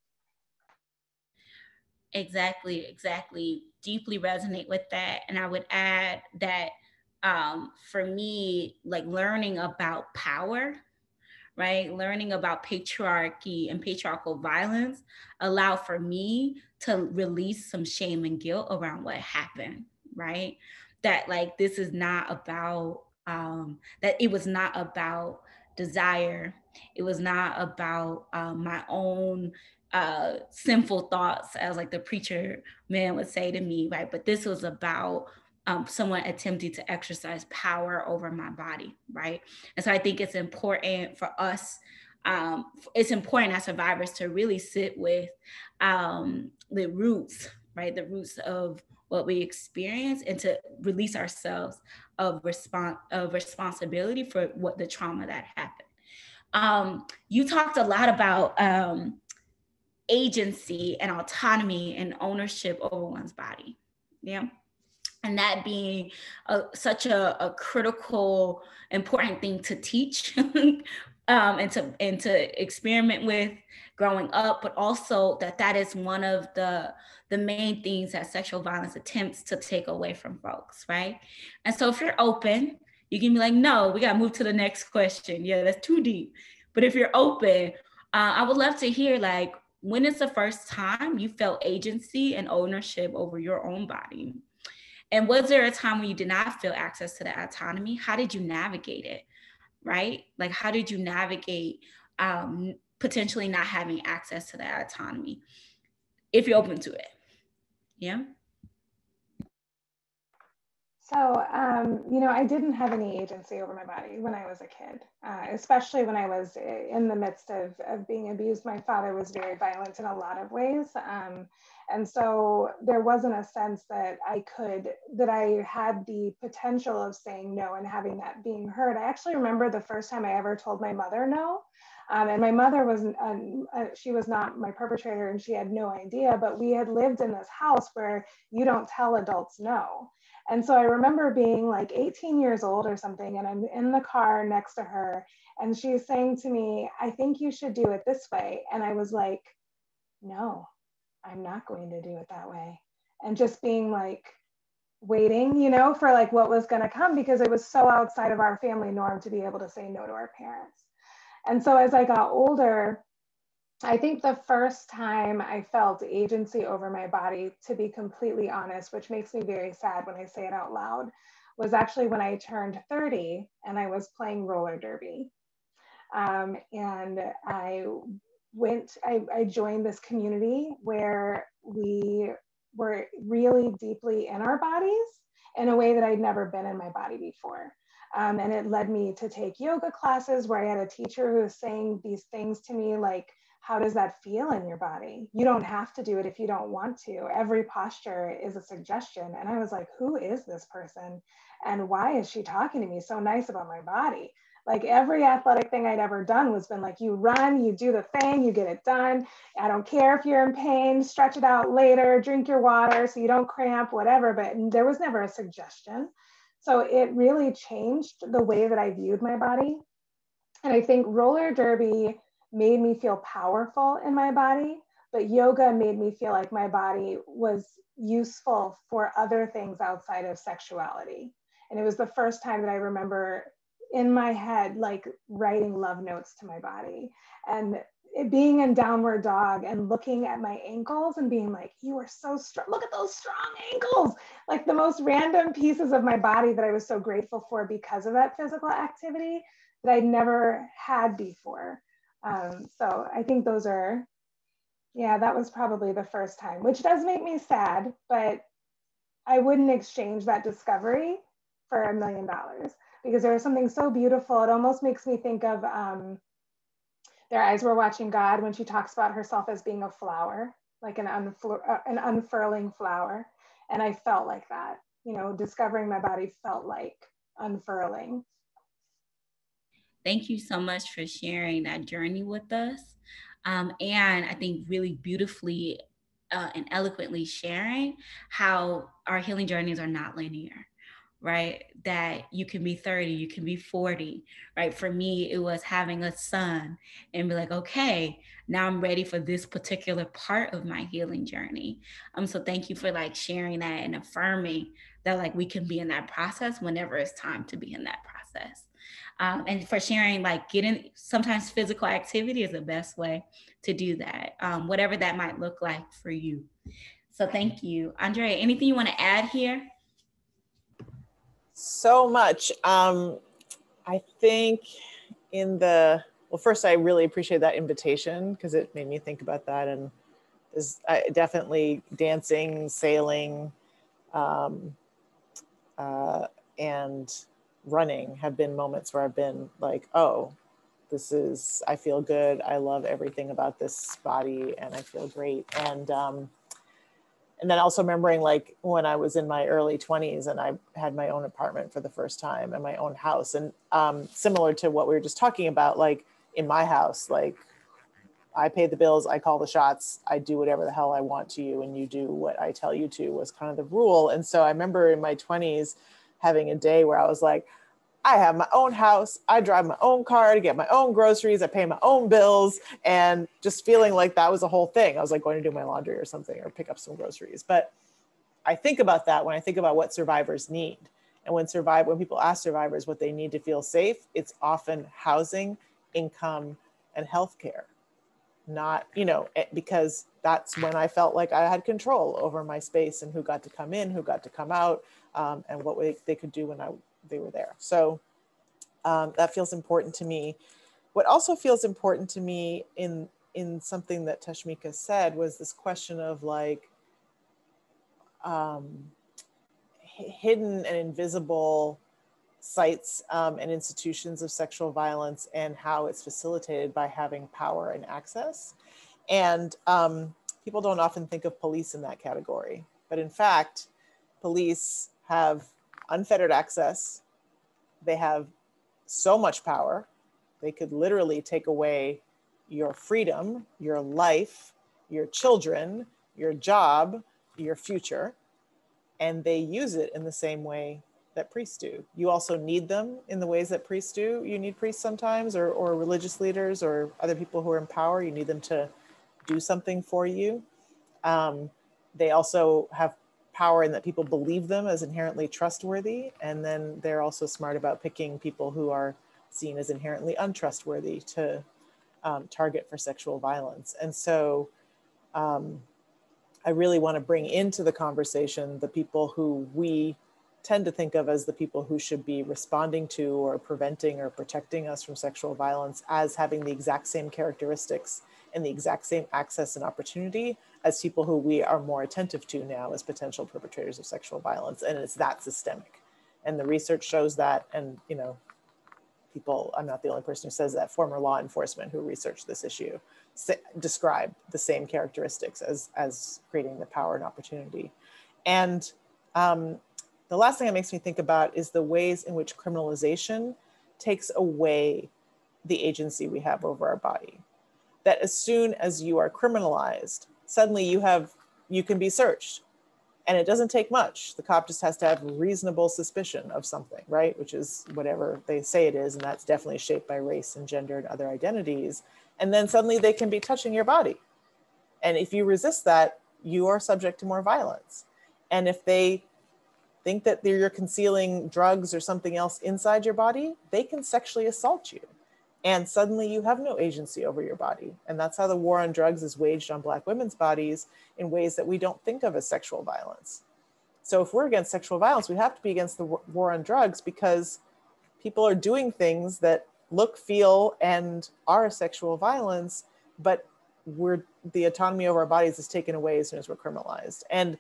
Exactly. Deeply resonate with that. And I would add that for me, like, learning about power, right? Learning about patriarchy and patriarchal violence allow for me to release some shame and guilt around what happened, right? That, like, this is not about, that it was not about desire. It was not about my own sinful thoughts, as like the preacher man would say to me, right? But this was about someone attempting to exercise power over my body, right? And so I think it's important for us, it's important as survivors to really sit with the roots right? The roots of what we experience, and to release ourselves of responsibility for what the trauma that happened. You talked a lot about agency and autonomy and ownership over one's body. Yeah. And that being such a critical, important thing to teach and to experiment with growing up, but also that is one of the main things that sexual violence attempts to take away from folks, right? And so if you're open, you can be like, no, we got to move to the next question. Yeah, that's too deep. But if you're open, I would love to hear, like, when is the first time you felt agency and ownership over your own body? And was there a time when you did not feel access to that autonomy? How did you navigate it, right? Like, how did you navigate potentially not having access to that autonomy, if you're open to it? Yeah. So, I didn't have any agency over my body when I was a kid, especially when I was in the midst of being abused. My father was very violent in a lot of ways. And so there wasn't a sense that I had the potential of saying no and having that being heard. I actually remember the first time I ever told my mother no. And my mother she was not my perpetrator, and she had no idea, but we had lived in this house where you don't tell adults no. And so I remember being like 18 years old or something, and I'm in the car next to her, and she's saying to me, I think you should do it this way. And I was like, no, I'm not going to do it that way. And just being like, waiting, for like what was going to come, because it was so outside of our family norm to be able to say no to our parents. And so as I got older, I think the first time I felt agency over my body, to be completely honest, which makes me very sad when I say it out loud, was actually when I turned 30 and I was playing roller derby. And I joined this community where we were really deeply in our bodies in a way that I'd never been in my body before. And it led me to take yoga classes where I had a teacher who was saying these things to me like, how does that feel in your body? You don't have to do it if you don't want to. Every posture is a suggestion. And I was like, who is this person? And why is she talking to me so nice about my body? Like, every athletic thing I'd ever done was been like, you run, you do the thing, you get it done. I don't care if you're in pain, stretch it out later, drink your water so you don't cramp, whatever. But there was never a suggestion. So it really changed the way that I viewed my body. And I think roller derby made me feel powerful in my body, but yoga made me feel like my body was useful for other things outside of sexuality. And it was the first time that I remember in my head, like writing love notes to my body, and it being in downward dog and looking at my ankles and being like, you are so strong. Look at those strong ankles. Like the most random pieces of my body that I was so grateful for because of that physical activity that I'd never had before. So I think that was probably the first time, which does make me sad, but I wouldn't exchange that discovery for $1 million, because there was something so beautiful. It almost makes me think of Their Eyes Were Watching God, when she talks about herself as being a flower, like an unfurling flower. And I felt like that, discovering my body felt like unfurling. Thank you so much for sharing that journey with us. And I think really beautifully and eloquently sharing how our healing journeys are not linear, right? That you can be 30, you can be 40, right? For me, it was having a son and be like, okay, now I'm ready for this particular part of my healing journey. So thank you for like sharing that and affirming that like we can be in that process whenever it's time to be in that process. And for sharing, like sometimes physical activity is the best way to do that, whatever that might look like for you. So thank you. Andrea, anything you want to add here? So much. I think well, first, I really appreciate that invitation because it made me think about that. And definitely dancing, sailing, and running have been moments where I've been like, oh, I feel good. I love everything about this body and I feel great. And And then also remembering like when I was in my early 20s and I had my own apartment for the first time and my own house. And similar to what we were just talking about, like in my house, like I pay the bills, I call the shots, I do whatever the hell I want to you and you do what I tell you to was kind of the rule. And so I remember in my 20s having a day where I was like, I have my own house, I drive my own car to get my own groceries, I pay my own bills, and just feeling like that was a whole thing. I was like going to do my laundry or something or pick up some groceries. But I think about that when I think about what survivors need. And when people ask survivors what they need to feel safe, it's often housing, income, and healthcare. Not, because that's when I felt like I had control over my space and who got to come in, who got to come out, and what they could do when they were there. So that feels important to me. What also feels important to me in something that Tashmika said was this question of like hidden and invisible sites and institutions of sexual violence and how it's facilitated by having power and access. And people don't often think of police in that category, but in fact, police have unfettered access. They have so much power. They could literally take away your freedom, your life, your children, your job, your future, and they use it in the same way that priests do. You also need them in the ways that priests do. You need priests sometimes, or religious leaders, or other people who are in power. You need them to do something for you. They also have power in that people believe them as inherently trustworthy. And then they're also smart about picking people who are seen as inherently untrustworthy to target for sexual violence. And so I really want to bring into the conversation the people who we tend to think of as the people who should be responding to or preventing or protecting us from sexual violence as having the exact same characteristics and the exact same access and opportunity as people who we are more attentive to now as potential perpetrators of sexual violence. And it's that systemic. And the research shows that, and people, I'm not the only person who says that, former law enforcement who researched this issue describe the same characteristics as creating the power and opportunity. And the last thing that makes me think about is the ways in which criminalization takes away the agency we have over our body. That as soon as you are criminalized, suddenly you can be searched. And it doesn't take much. The cop just has to have reasonable suspicion of something, right? Which is whatever they say it is. And that's definitely shaped by race and gender and other identities. And then suddenly they can be touching your body. And if you resist that, you are subject to more violence. And if they think that you're concealing drugs or something else inside your body, they can sexually assault you. And suddenly you have no agency over your body. And that's how the war on drugs is waged on Black women's bodies in ways that we don't think of as sexual violence. So if we're against sexual violence, we have to be against the war on drugs because people are doing things that look, feel, and are sexual violence, but the autonomy over our bodies is taken away as soon as we're criminalized.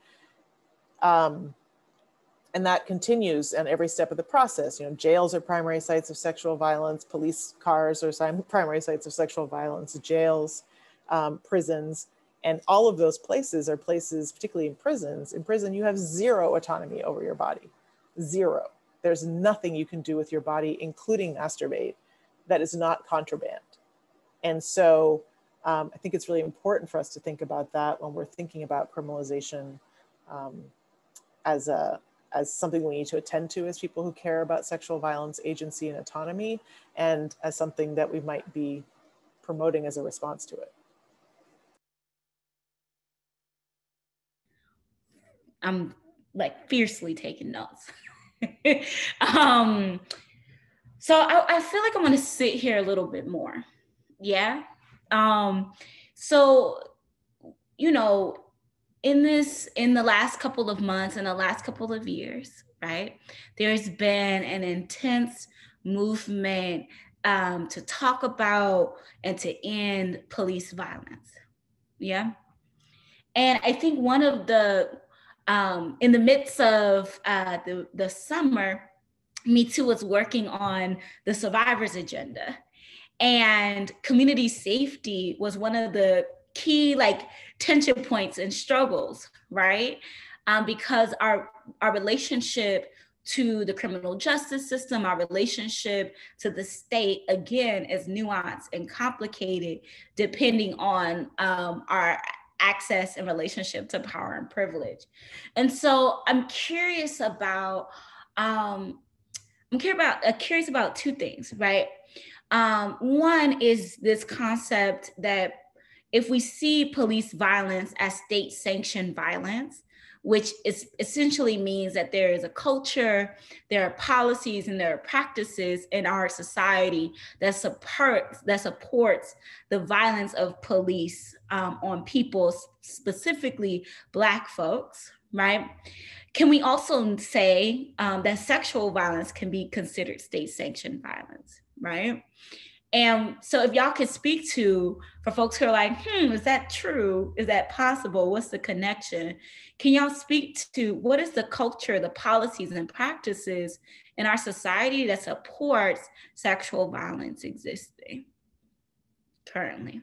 And that continues in every step of the process. Jails are primary sites of sexual violence. Police cars are primary sites of sexual violence. Jails, prisons, and all of those places are places, particularly in prisons. In prison, you have zero autonomy over your body, zero. There's nothing you can do with your body, including masturbate, that is not contraband. And so I think it's really important for us to think about that when we're thinking about criminalization as something we need to attend to as people who care about sexual violence, agency, and autonomy, and as something that we might be promoting as a response to it. I'm like fiercely taking notes. So I feel like I'm gonna sit here a little bit more. Yeah. So, in the last couple of months, in the last couple of years, right, there's been an intense movement to talk about and to end police violence. Yeah. And I think one of the, in the midst of the summer, Me Too was working on the survivors agenda. And community safety was one of the key like tension points and struggles, right? Because our relationship to the criminal justice system, our relationship to the state, again, is nuanced and complicated depending on our access and relationship to power and privilege. And so I'm curious about curious about two things, right? One is this concept that if we see police violence as state-sanctioned violence, which is essentially means that there is a culture, there are policies, and there are practices in our society that supports the violence of police on people, specifically Black folks, right? Can we also say that sexual violence can be considered state-sanctioned violence, right? And so if y'all could speak to, for folks who are like, is that true? Is that possible? What's the connection? Can y'all speak to what is the culture, the policies and practices in our society that supports sexual violence existing currently?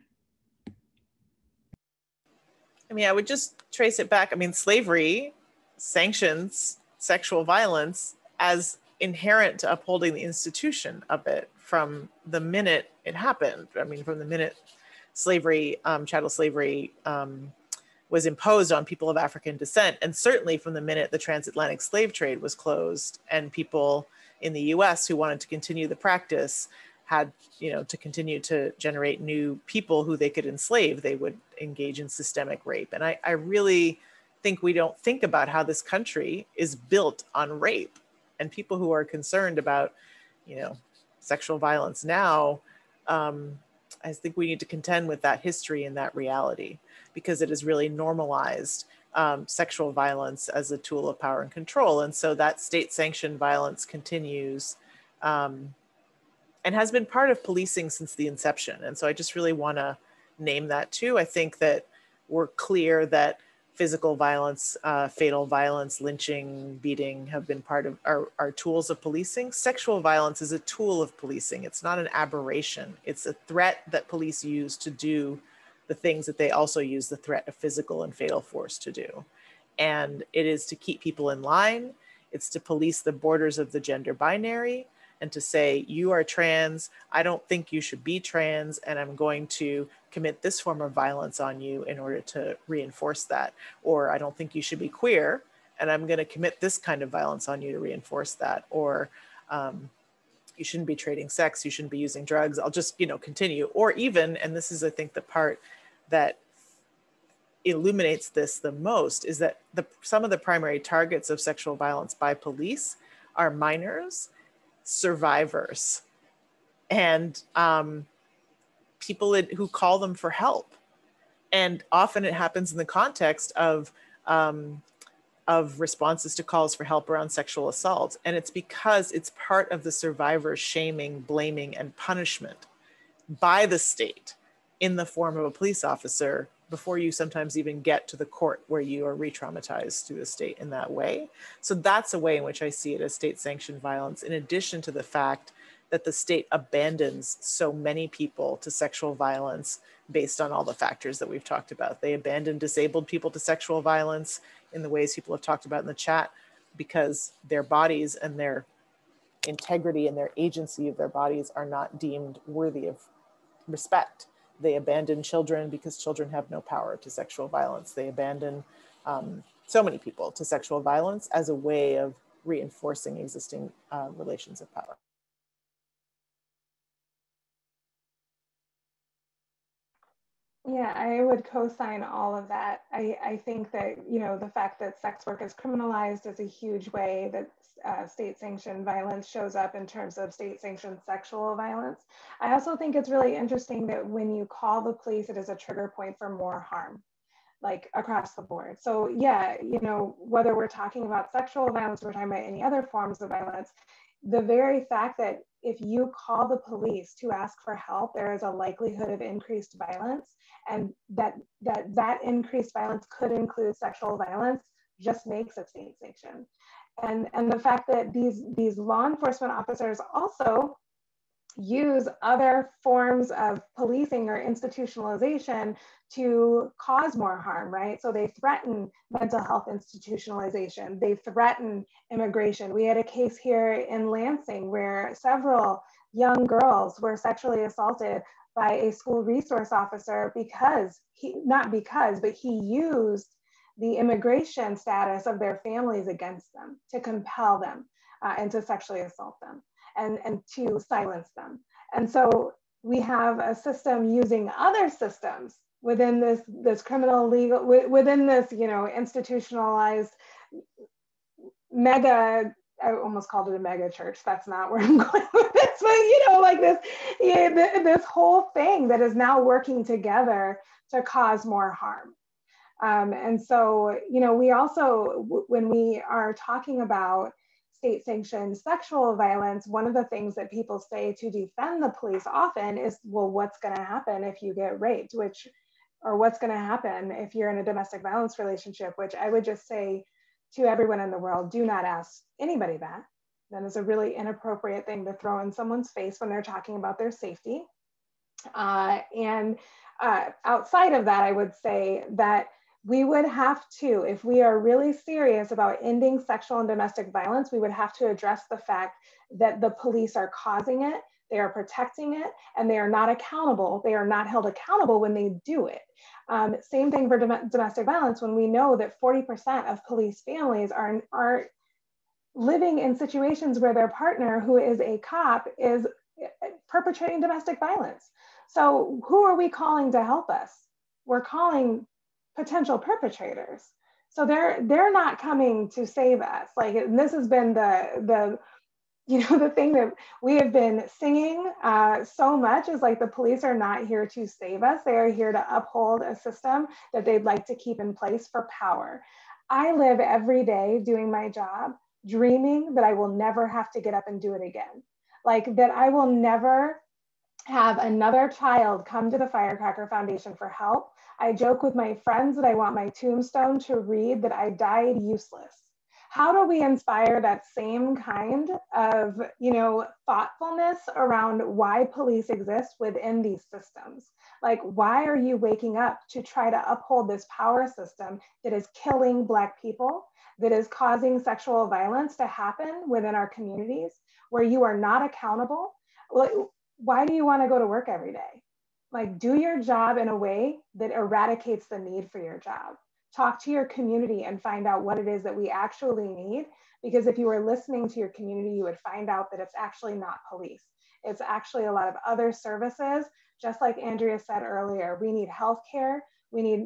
I mean, I would just trace it back. I mean, slavery sanctions sexual violence as inherent to upholding the institution of it from the minute it happened. I mean, from the minute slavery, chattel slavery was imposed on people of African descent, and certainly from the minute the transatlantic slave trade was closed and people in the US who wanted to continue the practice had, to continue to generate new people who they could enslave, they would engage in systemic rape. And I really think we don't think about how this country is built on rape. And people who are concerned about, sexual violence now, I think we need to contend with that history and that reality, because it has really normalized sexual violence as a tool of power and control. And so that state-sanctioned violence continues and has been part of policing since the inception. And so I just really want to name that too. I think that we're clear that physical violence, fatal violence, lynching, beating have been part of our tools of policing. Sexual violence is a tool of policing. It's not an aberration. It's a threat that police use to do the things that they also use the threat of physical and fatal force to do. And it is to keep people in line. It's to police the borders of the gender binary and to say, you are trans, I don't think you should be trans, and I'm going to commit this form of violence on you in order to reinforce that. Or I don't think you should be queer, and I'm going to commit this kind of violence on you to reinforce that. Or you shouldn't be trading sex, you shouldn't be using drugs, I'll just, continue. Or even, and this is, I think, the part that illuminates this the most, is that some of the primary targets of sexual violence by police are minors, survivors, and people who call them for help. And often it happens in the context of responses to calls for help around sexual assault. And it's because it's part of the survivor's shaming, blaming, and punishment by the state in the form of a police officer before you sometimes even get to the court where you are re-traumatized through the state in that way. So that's a way in which I see it as state-sanctioned violence, in addition to the fact that the state abandons so many people to sexual violence based on all the factors that we've talked about. They abandon disabled people to sexual violence in the ways people have talked about in the chat, because their bodies and their integrity and their agency of their bodies are not deemed worthy of respect. They abandon children because children have no power to sexual violence. They abandon so many people to sexual violence as a way of reinforcing existing relations of power. Yeah, I would co-sign all of that. I think that, the fact that sex work is criminalized is a huge way that state-sanctioned violence shows up in terms of state-sanctioned sexual violence. I also think it's really interesting that when you call the police, it is a trigger point for more harm, like across the board. So yeah, whether we're talking about sexual violence, we're talking about any other forms of violence, the very fact that if you call the police to ask for help, there is a likelihood of increased violence, and that increased violence could include sexual violence just makes it state sanctioned. And the fact that these law enforcement officers also use other forms of policing or institutionalization to cause more harm, right? So they threaten mental health institutionalization, they threaten immigration. We had a case here in Lansing where several young girls were sexually assaulted by a school resource officer because but he used the immigration status of their families against them to compel them and to sexually assault them. And to silence them. And so we have a system using other systems within this criminal legal, within this, institutionalized mega, I almost called it a mega church. That's not where I'm going with this, but like this whole thing that is now working together to cause more harm. And so, we also, when we are talking about state-sanctioned sexual violence, one of the things that people say to defend the police often is, well, what's going to happen if you get raped, or what's going to happen if you're in a domestic violence relationship, which I would just say to everyone in the world, do not ask anybody that. That is a really inappropriate thing to throw in someone's face when they're talking about their safety. And outside of that, I would say that we would have to, if we are really serious about ending sexual and domestic violence, we would have to address the fact that the police are causing it, they are protecting it, and they are not accountable. They are not held accountable when they do it. Same thing for domestic violence, when we know that 40% of police families are living in situations where their partner, who is a cop, is perpetrating domestic violence. So who are we calling to help us? We're calling potential perpetrators. So they're not coming to save us. Like, and this has been the thing that we have been singing so much is like, the police are not here to save us. They are here to uphold a system that they'd like to keep in place for power. I live every day doing my job, dreaming that I will never have to get up and do it again. Like, that I will never have another child come to the Firecracker Foundation for help. I joke with my friends that I want my tombstone to read that I died useless. How do we inspire that same kind of, thoughtfulness around why police exist within these systems? Like, why are you waking up to try to uphold this power system that is killing Black people, that is causing sexual violence to happen within our communities, where you are not accountable? Why do you want to go to work every day? Like, do your job in a way that eradicates the need for your job. Talk to your community and find out what it is that we actually need. Because if you were listening to your community, you would find out that it's actually not police. It's actually a lot of other services. Just like Andrea said earlier, we need healthcare. We need,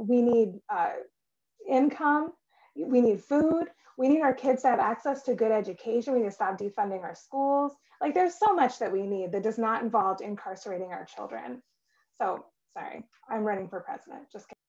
income. We need food. We need our kids to have access to good education. We need to stop defunding our schools. Like, there's so much that we need that does not involve incarcerating our children. So, sorry, I'm running for president. Just kidding.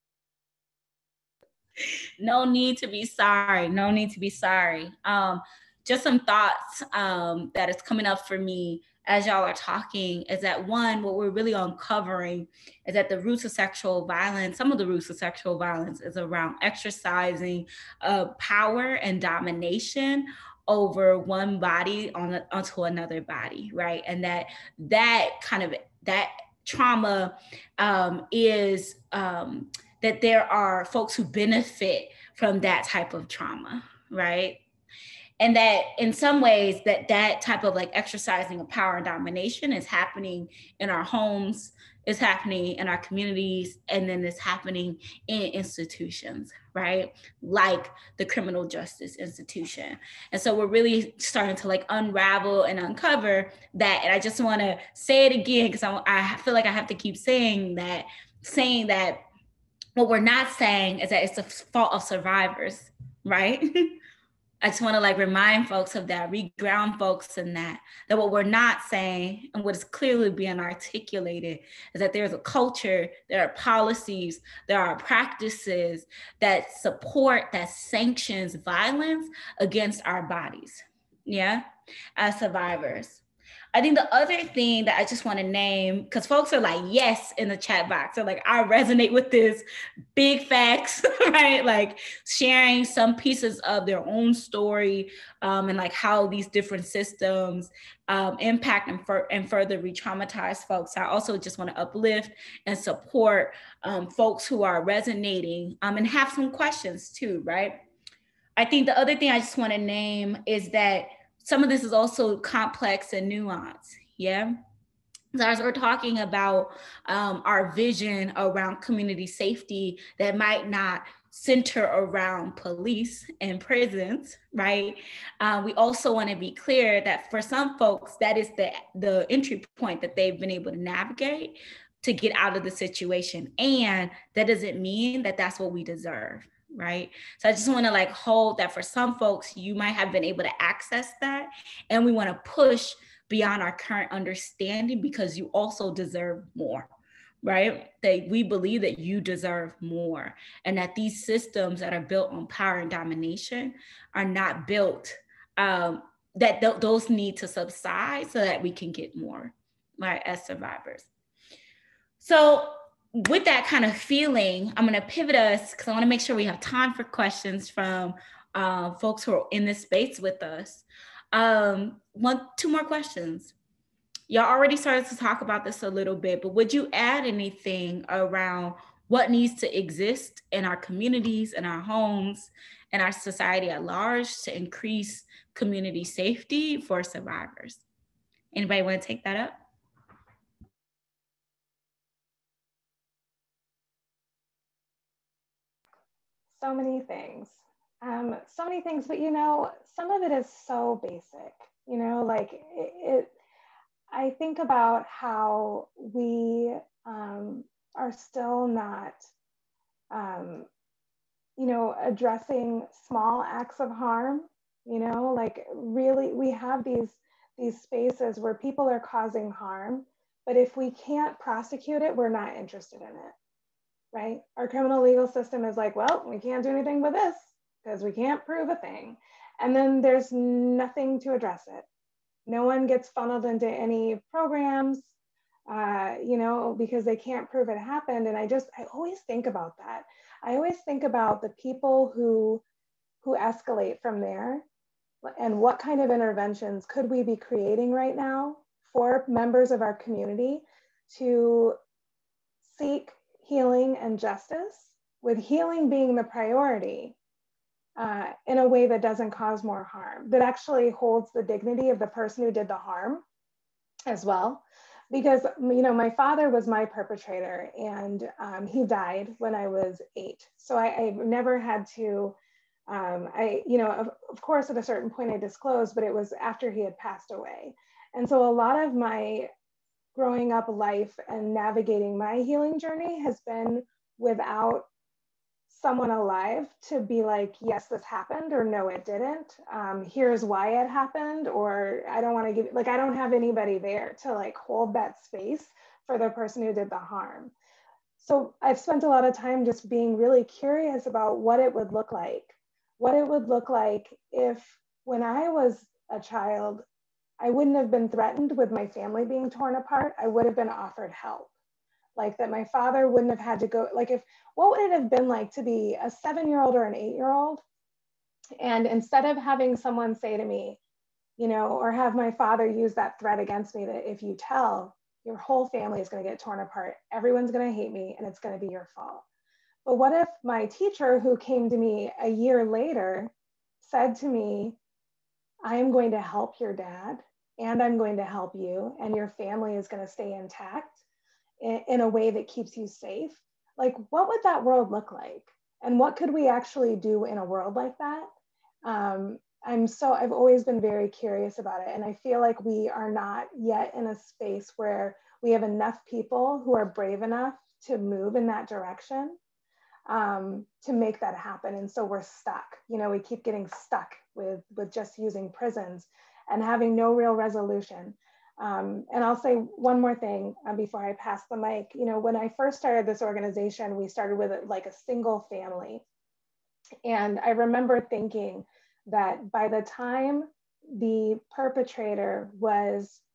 No need to be sorry. No need to be sorry. Just some thoughts that is coming up for me as y'all are talking is that, one, what we're really uncovering is that the roots of sexual violence, some of the roots of sexual violence is around exercising power and domination over one body onto another body, right? And that trauma is that there are folks who benefit from that type of trauma, right? And that in some ways that type of like exercising of power and domination is happening in our homes, is happening in our communities, and then it's happening in institutions, right? Like the criminal justice institution. And so we're really starting to like unravel and uncover that. And I just want to say it again, because I feel like I have to keep saying that what we're not saying is that it's the fault of survivors, right? I just want to like remind folks of that, reground folks in that what we're not saying and what is clearly being articulated is that there's a culture, there are policies, there are practices that support, that sanctions violence against our bodies, yeah, as survivors. I think the other thing that I just want to name, because folks are like, yes, in the chat box. They're like, I resonate with this, big facts, right? Like sharing some pieces of their own story, and like how these different systems impact and further re-traumatize folks. I also just want to uplift and support folks who are resonating and have some questions too, right? I think the other thing I just want to name is that some of this is also complex and nuanced. Yeah. So as we're talking about our vision around community safety that might not center around police and prisons, right? We also want to be clear that for some folks, that is the entry point that they've been able to navigate to get out of the situation. And that doesn't mean that that's what we deserve, right? So I just want to like hold that for some folks, you might have been able to access that. And we want to push beyond our current understanding because you also deserve more, right? That we believe that you deserve more and that these systems that are built on power and domination are not built, those need to subside so that we can get more, right, as survivors. So with that kind of feeling, I'm going to pivot us because I want to make sure we have time for questions from folks who are in this space with us. Two more questions. Y'all already started to talk about this a little bit, but would you add anything around what needs to exist in our communities, in our homes, and our society at large to increase community safety for survivors? Anybody want to take that up? So many things. But you know, some of it is so basic, you know, like I think about how we are still not, you know, addressing small acts of harm, you know, like really we have these spaces where people are causing harm, but if we can't prosecute it, we're not interested in it, right? Our criminal legal system is like, well, we can't do anything with this because we can't prove a thing. And then there's nothing to address it. No one gets funneled into any programs, you know, because they can't prove it happened. And I always think about that. I always think about the people who escalate from there and what kind of interventions could we be creating right now for members of our community to seek healing and justice, with healing being the priority, in a way that doesn't cause more harm, that actually holds the dignity of the person who did the harm as well. Because, you know, my father was my perpetrator and he died when I was 8. So I never had to, you know, of course, at a certain point I disclosed, but it was after he had passed away. And so a lot of my growing up life and navigating my healing journey has been without someone alive to be like, yes, this happened, or no, it didn't. Here's why it happened, or I don't want to give, like, I don't have anybody there to like hold that space for the person who did the harm. So I've spent a lot of time just being really curious about what it would look like if when I was a child, I wouldn't have been threatened with my family being torn apart. I would have been offered help. Like that my father wouldn't have had to go, like what would it have been like to be a 7-year-old or an 8-year-old? And instead of having someone say to me, you know, or have my father use that threat against me that if you tell, your whole family is going to get torn apart. Everyone's going to hate me and it's going to be your fault. But what if my teacher who came to me a year later said to me, I am going to help your dad and I'm going to help you and your family is going to stay intact in a way that keeps you safe? Like, what would that world look like? And what could we actually do in a world like that? I've always been very curious about it. And I feel like we are not yet in a space where we have enough people who are brave enough to move in that direction, to make that happen. And so we're stuck, you know, we keep getting stuck with just using prisons and having no real resolution. And I'll say one more thing before I pass the mic. You know, when I first started this organization, we started with like a single family. And I remember thinking that by the time the perpetrator was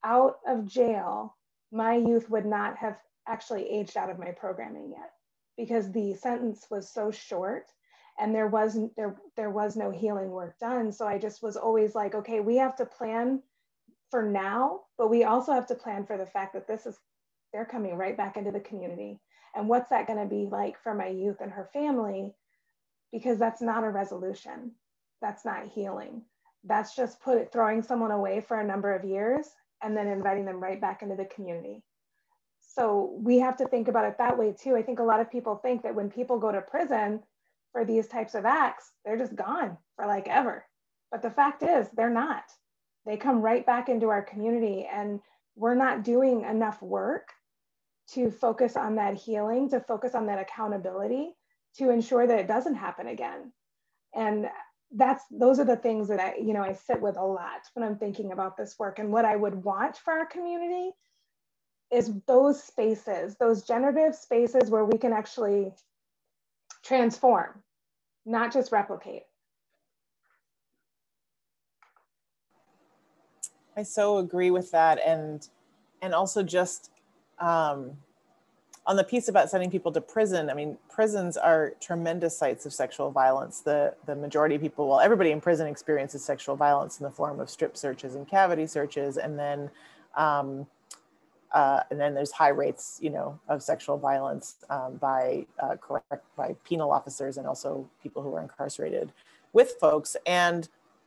out of jail, my youth would not have actually aged out of my programming yet, because the sentence was so short and there was no healing work done. So I just was always like, okay, we have to plan for now, but we also have to plan for the fact that they're coming right back into the community. And what's that going to be like for my youth and her family? Because that's not a resolution. That's not healing. That's just throwing someone away for a number of years and then inviting them right back into the community. So we have to think about it that way too. I think a lot of people think that when people go to prison for these types of acts, they're just gone for like ever. But the fact is, they're not. They come right back into our community, and we're not doing enough work to focus on that healing, to focus on that accountability, to ensure that it doesn't happen again. And those are the things that I sit with a lot when I'm thinking about this work. And what I would want for our community is those spaces, those generative spaces where we can actually transform, not just replicate. I so agree with that. And also just on the piece about sending people to prison, I mean, prisons are tremendous sites of sexual violence. The majority of people, well, everybody in prison experiences sexual violence in the form of strip searches and cavity searches. And then there's high rates, of sexual violence by penal officers and also people who are incarcerated with folks. And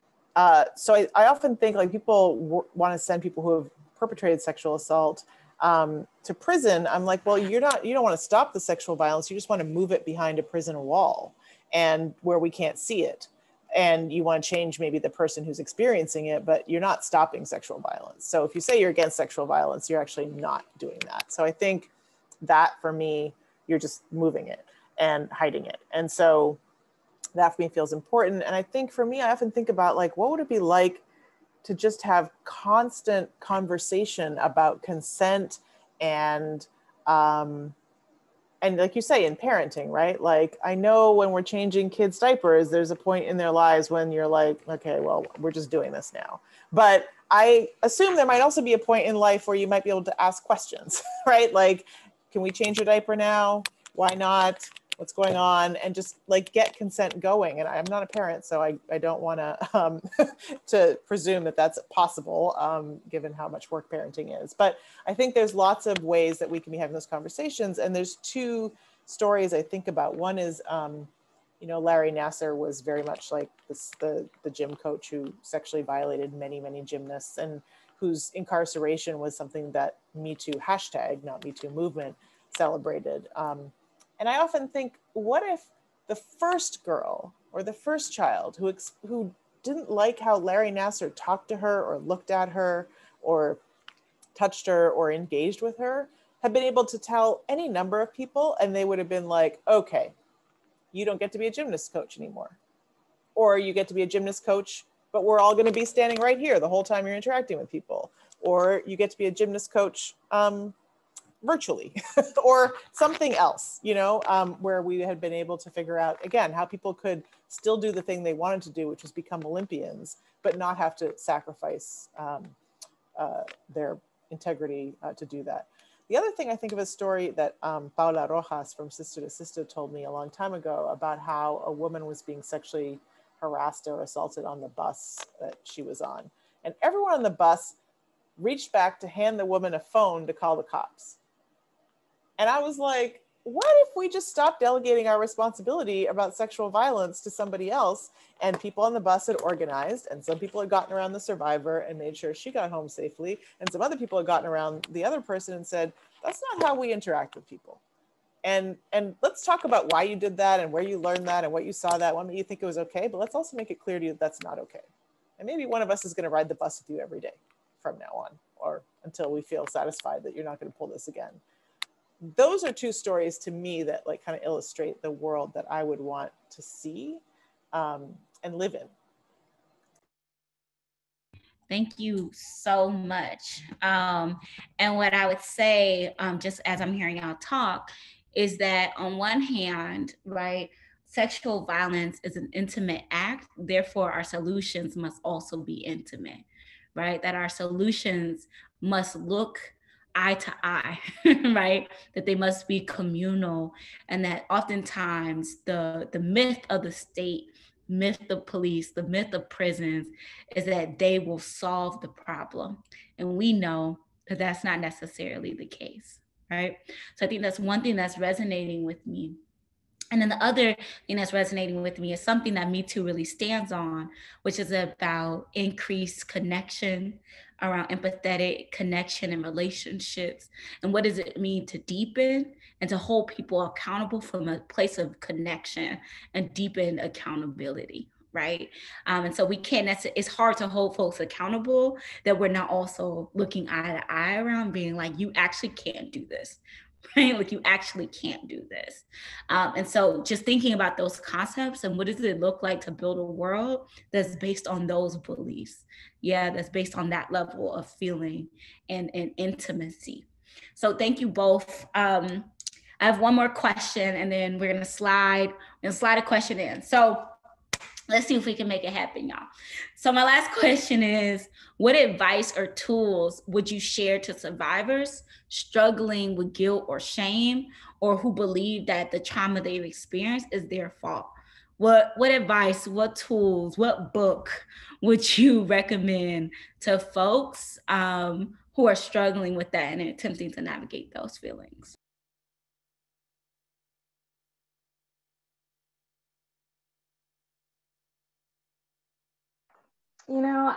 so I often think like people want to send people who have perpetrated sexual assault to prison. I'm like, well, you don't want to stop the sexual violence. You just want to move it behind a prison wall and where we can't see it. And you want to change maybe the person who's experiencing it, but you're not stopping sexual violence. So if you say you're against sexual violence, you're actually not doing that. So I think that for me, you're just moving it and hiding it. And so that for me feels important. And I think for me, I often think about like, what would it be like to just have constant conversation about consent and like you say, in parenting, right? Like, I know when we're changing kids' diapers, there's a point in their lives when you're like, okay, well, we're just doing this now. But I assume there might also be a point in life where you might be able to ask questions, right? Like, can we change your diaper now? Why not? What's going on? And just like get consent going. And I'm not a parent, so I don't want to to presume that that's possible, given how much work parenting is. But I think there's lots of ways that we can be having those conversations. And there's two stories I think about. One is, Larry Nassar was very much like the gym coach who sexually violated many, many gymnasts, and whose incarceration was something that Me Too hashtag, not Me Too movement, celebrated. And I often think, what if the first girl or the first child who didn't like how Larry Nassar talked to her or looked at her or touched her or engaged with her had been able to tell any number of people, and they would have been like, okay, you don't get to be a gymnast coach anymore. Or you get to be a gymnast coach, but we're all going to be standing right here the whole time you're interacting with people. Or you get to be a gymnast coach virtually or something else, where we had been able to figure out, again, how people could still do the thing they wanted to do, which was become Olympians, but not have to sacrifice their integrity to do that. The other thing I think of a story that Paula Rojas from Sister to Sister told me a long time ago about how a woman was being sexually harassed or assaulted on the bus that she was on. And everyone on the bus reached back to hand the woman a phone to call the cops. And I was like, what if we just stopped delegating our responsibility about sexual violence to somebody else? And people on the bus had organized, and some people had gotten around the survivor and made sure she got home safely. And some other people had gotten around the other person and said, that's not how we interact with people. And let's talk about why you did that and where you learned that and what you saw that. What made you think it was okay? But let's also make it clear to you that that's not okay. And maybe one of us is going to ride the bus with you every day from now on, or until we feel satisfied that you're not going to pull this again. Those are two stories to me that like kind of illustrate the world that I would want to see and live in. Thank you so much. And what I would say, just as I'm hearing y'all talk, is that on one hand, right, sexual violence is an intimate act. Therefore, our solutions must also be intimate, right? That our solutions must look eye to eye, right? That they must be communal, and that oftentimes the myth of the state, myth of police, the myth of prisons is that they will solve the problem. And we know that that's not necessarily the case, right? So I think that's one thing that's resonating with me. And then the other thing that's resonating with me is something that Me Too really stands on, which is about increased connection, around empathetic connection and relationships. And what does it mean to deepen and to hold people accountable from a place of connection and deepen accountability, right? And so we can't necessarily, it's hard to hold folks accountable that we're not also looking eye to eye around being like, you actually can't do this, right? Like you actually can't do this. And so just thinking about those concepts and what does it look like to build a world that's based on those beliefs. Yeah, that's based on that level of feeling and intimacy. So thank you both. I have one more question and then we're gonna slide a question in. So let's see if we can make it happen, y'all. So my last question is, what advice or tools would you share to survivors struggling with guilt or shame, or who believe that the trauma they've experienced is their fault? What advice, what tools, what book would you recommend to folks who are struggling with that and attempting to navigate those feelings? You know,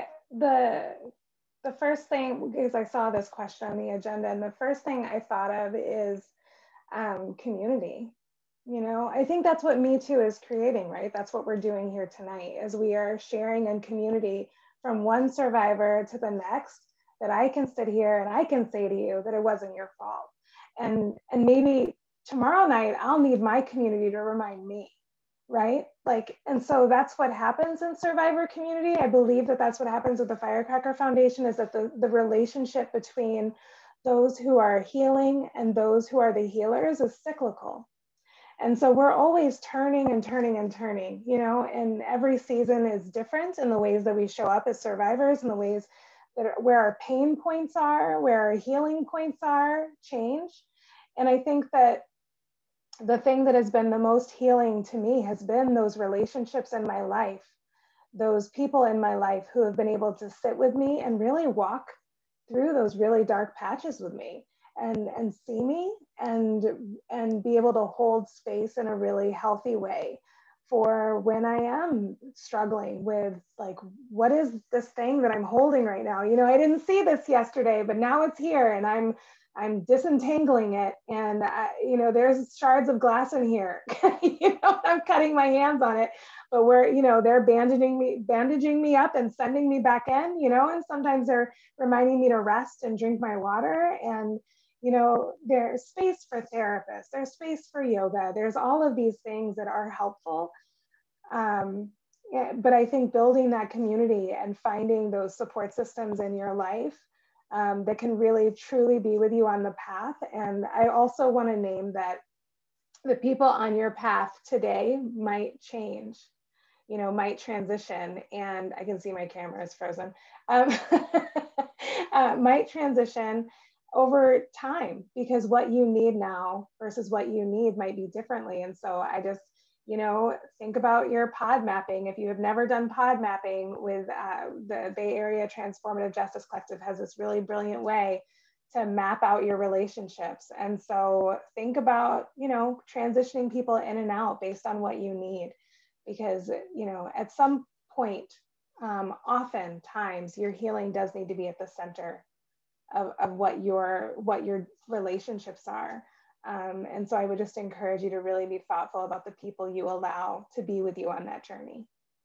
the first thing, because I saw this question on the agenda, and the first thing I thought of is community. You know, I think that's what Me Too is creating, right? That's what we're doing here tonight, is we are sharing in community from one survivor to the next, that I can sit here and I can say to you that it wasn't your fault. And maybe tomorrow night I'll need my community to remind me, right? Like, and so that's what happens in survivor community. I believe that that's what happens with the Firecracker Foundation, is that the relationship between those who are healing and those who are the healers is cyclical. And so we're always turning and turning and turning, you know, and every season is different in the ways that we show up as survivors, and the ways that where our pain points are, where our healing points are, change. And I think that the thing that has been the most healing to me has been those relationships in my life, those people in my life who have been able to sit with me and really walk through those really dark patches with me, and see me and be able to hold space in a really healthy way for when I am struggling with, like, what is this thing that I'm holding right now? You know, I didn't see this yesterday, but now it's here, and I'm disentangling it, and you know, there's shards of glass in here. You know, I'm cutting my hands on it, but you know, they're bandaging me up and sending me back in, you know, and sometimes they're reminding me to rest and drink my water. And you know, there's space for therapists, there's space for yoga, there's all of these things that are helpful. But I think building that community and finding those support systems in your life that can really truly be with you on the path. And I also want to name that the people on your path today might change, you know, might transition. And I can see my camera is frozen. Might transition over time, because what you need now versus what you need might be differently. And so I just, you know, think about your pod mapping. If you have never done pod mapping with the Bay Area Transformative Justice Collective has this really brilliant way to map out your relationships. And so think about, you know, transitioning people in and out based on what you need, because, you know, at some point, oftentimes your healing does need to be at the center of what your relationships are. And so I would just encourage you to really be thoughtful about the people you allow to be with you on that journey.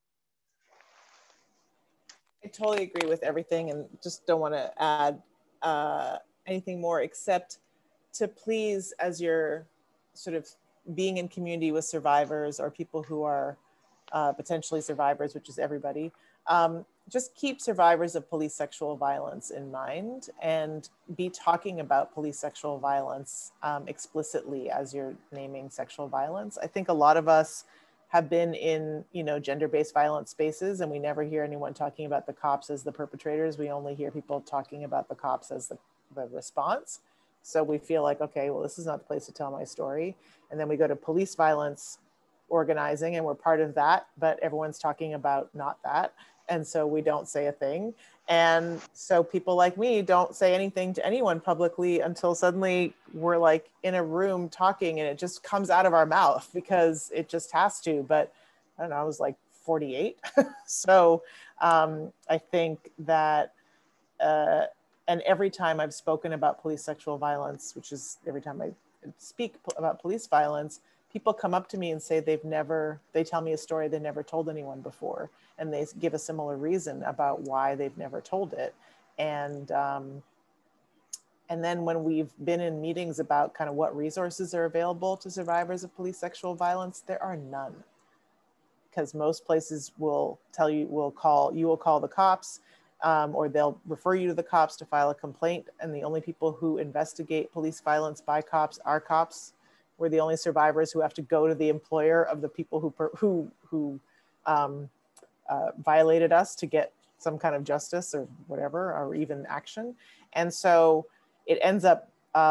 I totally agree with everything, and just don't want to add anything more, except to please, as you're sort of being in community with survivors or people who are potentially survivors, which is everybody, just keep survivors of police sexual violence in mind, and be talking about police sexual violence explicitly as you're naming sexual violence. I think a lot of us have been in, you know, gender-based violence spaces, and we never hear anyone talking about the cops as the perpetrators. We only hear people talking about the cops as the response. So we feel like, okay, well, this is not the place to tell my story. And then we go to police violence organizing, and we're part of that, but everyone's talking about not that. And so we don't say a thing. And so people like me don't say anything to anyone publicly until suddenly we're like in a room talking and it just comes out of our mouth because it just has to. But I don't know, I was like 48. So I think that, and every time I've spoken about police sexual violence, which is every time I speak about police violence, people come up to me and say they tell me a story they never told anyone before. And they give a similar reason about why they've never told it. And then when we've been in meetings about kind of what resources are available to survivors of police sexual violence, there are none. Because most places will tell you, you will call the cops, or they'll refer you to the cops to file a complaint. And the only people who investigate police violence by cops are cops. We're the only survivors who have to go to the employer of the people who violated us to get some kind of justice or whatever, or even action. And so it ends up,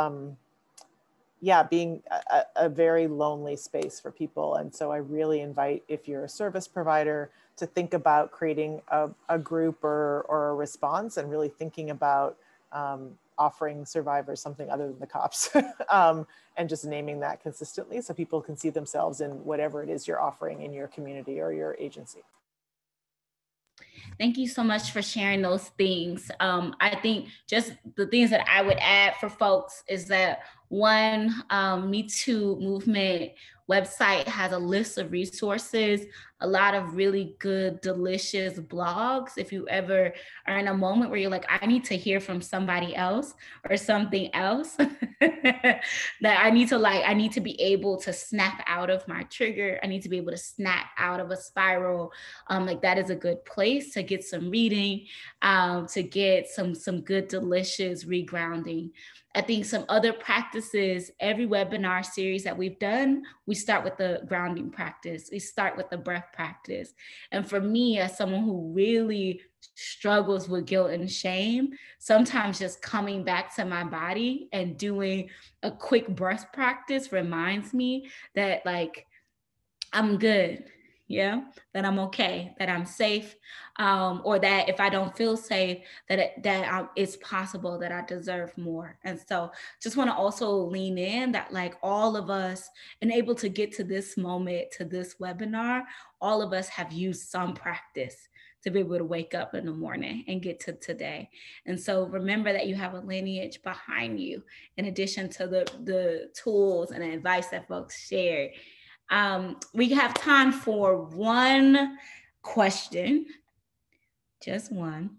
being a very lonely space for people. And so I really invite, if you're a service provider, to think about creating a group or a response, and really thinking about offering survivors something other than the cops, and just naming that consistently so people can see themselves in whatever it is you're offering in your community or your agency. Thank you so much for sharing those things. I think just the things that I would add for folks is that one, Me Too movement website has a list of resources, a lot of really good, delicious blogs. If you ever are in a moment where you're like, I need to hear from somebody else or something else, that I need to be able to snap out of my trigger. I need to be able to snap out of a spiral. That is a good place to get some reading, to get some good, delicious regrounding. I think some other practices, every webinar series that we've done, we start with the grounding practice. We start with the breath practice. And for me, as someone who really struggles with guilt and shame, sometimes just coming back to my body and doing a quick breath practice reminds me that, like, I'm good. Yeah, that I'm okay, that I'm safe, or that if I don't feel safe, that it's possible that I deserve more. And so just want to also lean in that, like, all of us, and able to get to this moment, to this webinar, all of us have used some practice to be able to wake up in the morning and get to today. And so remember that you have a lineage behind you, in addition to the tools and the advice that folks shared. We have time for one question, just one.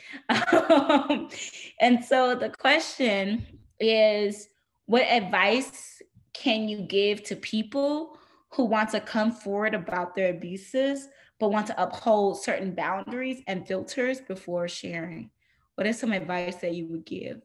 And so the question is, what advice can you give to people who want to come forward about their abuses, but want to uphold certain boundaries and filters before sharing? What is some advice that you would give?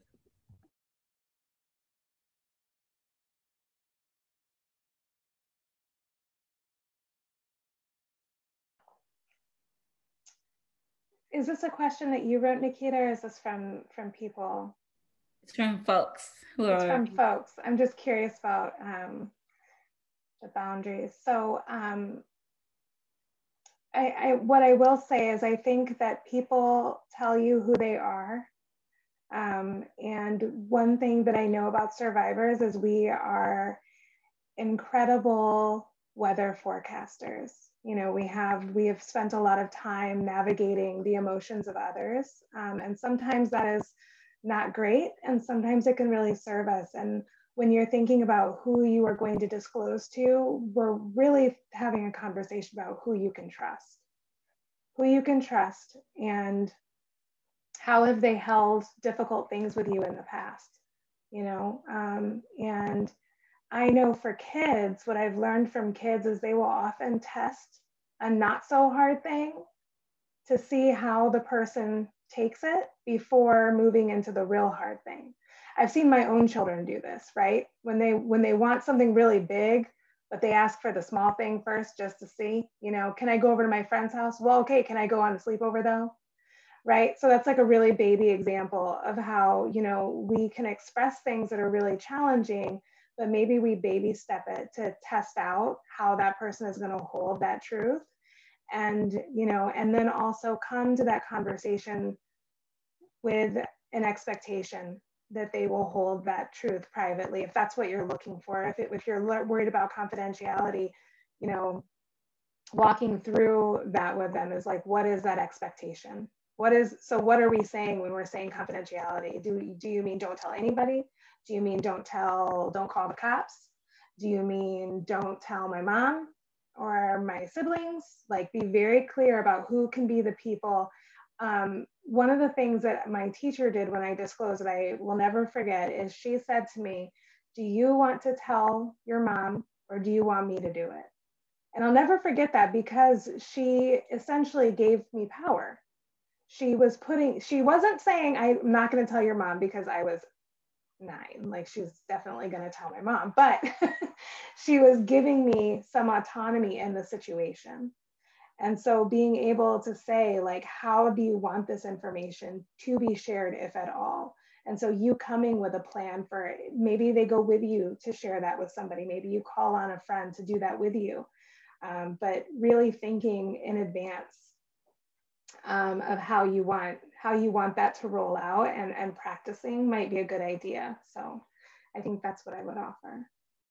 Is this a question that you wrote, Nikita, or is this from people? It's from folks. It's from folks. I'm just curious about the boundaries. So what I will say is, I think that people tell you who they are. And one thing that I know about survivors is we are incredible weather forecasters. You know, we have spent a lot of time navigating the emotions of others. And sometimes that is not great. And sometimes it can really serve us. And when you're thinking about who you are going to disclose to, we're really having a conversation about who you can trust. Who you can trust, and how have they held difficult things with you in the past, you know? And I know for kids, what I've learned from kids is they will often test a not so hard thing to see how the person takes it before moving into the real hard thing. I've seen my own children do this, right? When they want something really big, but they ask for the small thing first just to see, you know, can I go over to my friend's house? Well, okay, can I go on a sleepover though? Right? So that's like a really baby example of how, you know, we can express things that are really challenging, but maybe we baby step it to test out how that person is going to hold that truth. And, you know, and then also come to that conversation with an expectation that they will hold that truth privately, if that's what you're looking for. If you're worried about confidentiality, you know, walking through that with them is like, what is that expectation? What are we saying when we're saying confidentiality? Do you mean don't tell anybody? Do you mean don't call the cops? Do you mean don't tell my mom or my siblings? Like, be very clear about who can be the people. One of the things that my teacher did when I disclosed that I will never forget is she said to me, do you want to tell your mom or do you want me to do it? And I'll never forget that, because she essentially gave me power. She wasn't saying, I'm not going to tell your mom, because I was 9. Like, she was definitely going to tell my mom, but she was giving me some autonomy in the situation. And so being able to say, like, how do you want this information to be shared, if at all? And so you coming with a plan for it. Maybe they go with you to share that with somebody. Maybe you call on a friend to do that with you. But really thinking in advance of how you want that to roll out, and practicing might be a good idea. So I think that's what I would offer.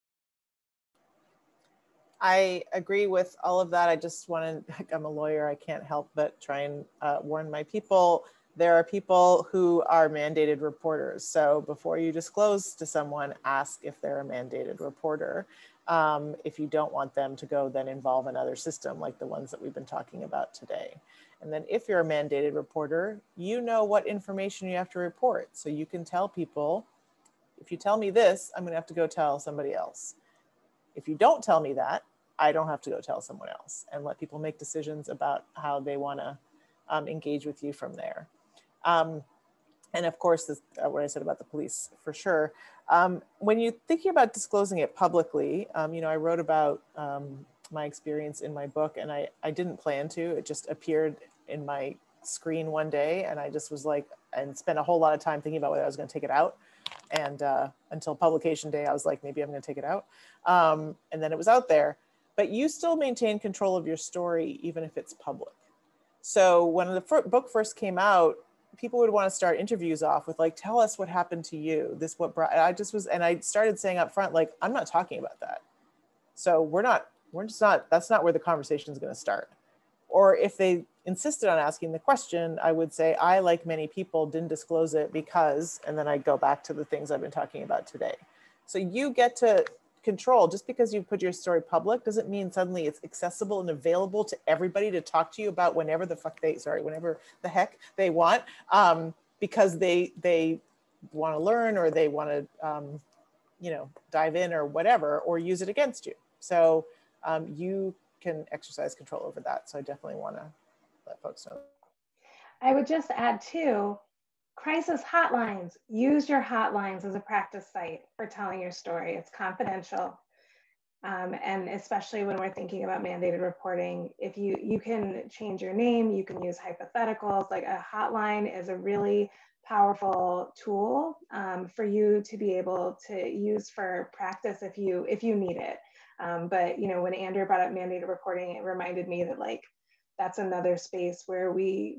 I agree with all of that. I just want to, I'm a lawyer, I can't help but try and warn my people. There are people who are mandated reporters. So before you disclose to someone, ask if they're a mandated reporter. If you don't want them to go then involve another system like the ones that we've been talking about today. And then if you're a mandated reporter, you know what information you have to report. So you can tell people, if you tell me this, I'm going to have to go tell somebody else. If you don't tell me that, I don't have to go tell someone else, and let people make decisions about how they want to engage with you from there. And of course, this, what I said about the police, for sure. When you're thinking about disclosing it publicly, you know, I wrote about my experience in my book, and I didn't plan to. It just appeared in my screen one day, and I just was like, and spent a whole lot of time thinking about whether I was going to take it out. And until publication day, I was like, maybe I'm going to take it out. And then it was out there. But you still maintain control of your story, even if it's public. So when the book first came out, people would want to start interviews off with like, tell us what happened to you. This what brought, and I started saying up front, like, I'm not talking about that. So that's not where the conversation is going to start. Or if they insisted on asking the question, I would say, I, like many people, didn't disclose it because, and then I go back to the things I've been talking about today. So you get to control. Just because you put your story public doesn't mean suddenly it's accessible and available to everybody to talk to you about whenever the heck they want, because they want to learn, or they want to, you know, dive in or whatever, or use it against you. So you can exercise control over that. So I definitely want to let folks know. I would just add too, crisis hotlines. Use your hotlines as a practice site for telling your story. It's confidential. And especially when we're thinking about mandated reporting, if you can change your name, you can use hypotheticals. Like, a hotline is a really powerful tool for you to be able to use for practice if you need it. But, you know, when Andrew brought up mandated reporting, it reminded me that, like, that's another space where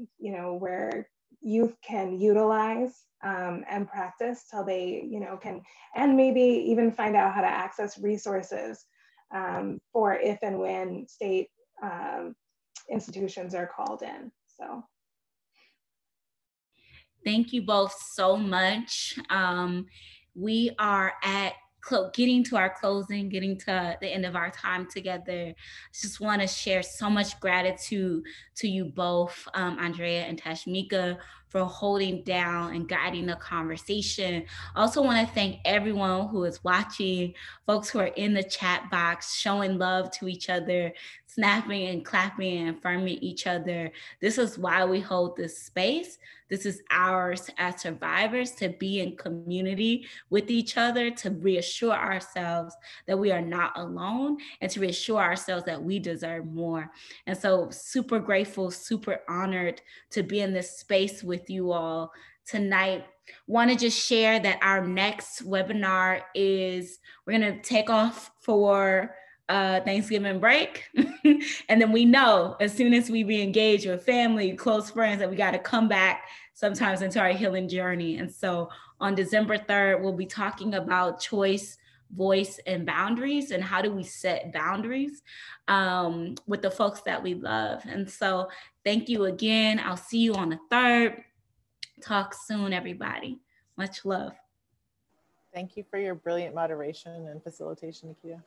where youth can utilize and practice till they, you know, can, and maybe even find out how to access resources for if and when state institutions are called in. So. Thank you both so much. We are at getting to our closing, getting to the end of our time together. Just want to share so much gratitude to you both, Andrea and Tashmika, for holding down and guiding the conversation. I also want to thank everyone who is watching, folks who are in the chat box, showing love to each other, snapping and clapping and affirming each other. This is why we hold this space. This is ours as survivors, to be in community with each other, to reassure ourselves that we are not alone, and to reassure ourselves that we deserve more. And so super grateful, super honored to be in this space with you all tonight. Want to just share that our next webinar is, we're going to take off for Thanksgiving break. And then we know as soon as we re-engage with family, close friends, that we got to come back sometimes into our healing journey. And so on December 3rd, we'll be talking about choice, voice, and boundaries, and how do we set boundaries with the folks that we love. And so thank you again. I'll see you on the 3rd. Talk soon, everybody. Much love. Thank you for your brilliant moderation and facilitation, Nikita.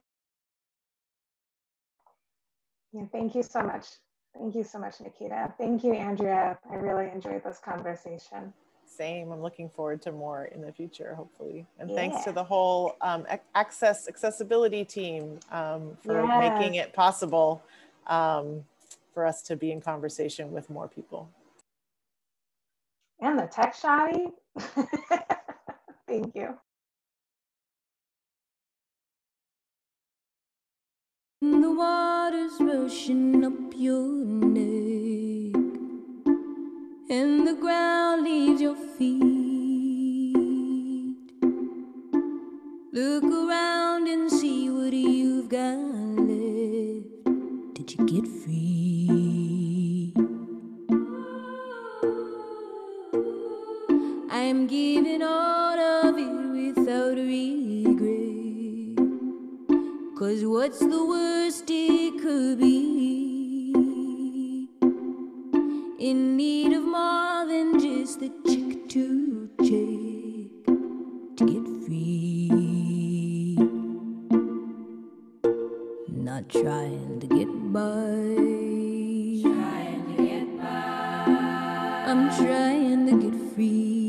Yeah, thank you so much. Thank you so much, Nikita. Thank you, Andrea. I really enjoyed this conversation. Same. I'm looking forward to more in the future, hopefully. And thanks to the whole accessibility team for making it possible for us to be in conversation with more people. And the tech shoddy. Thank you. The water's rushing up your neck, and the ground leaves your feet. Look around and see what you've got left. Did you get free? I am giving all of it without regret. 'Cause what's the worst it could be? In need of more than just the check to check to get free. Not trying to get by. I'm trying to get free.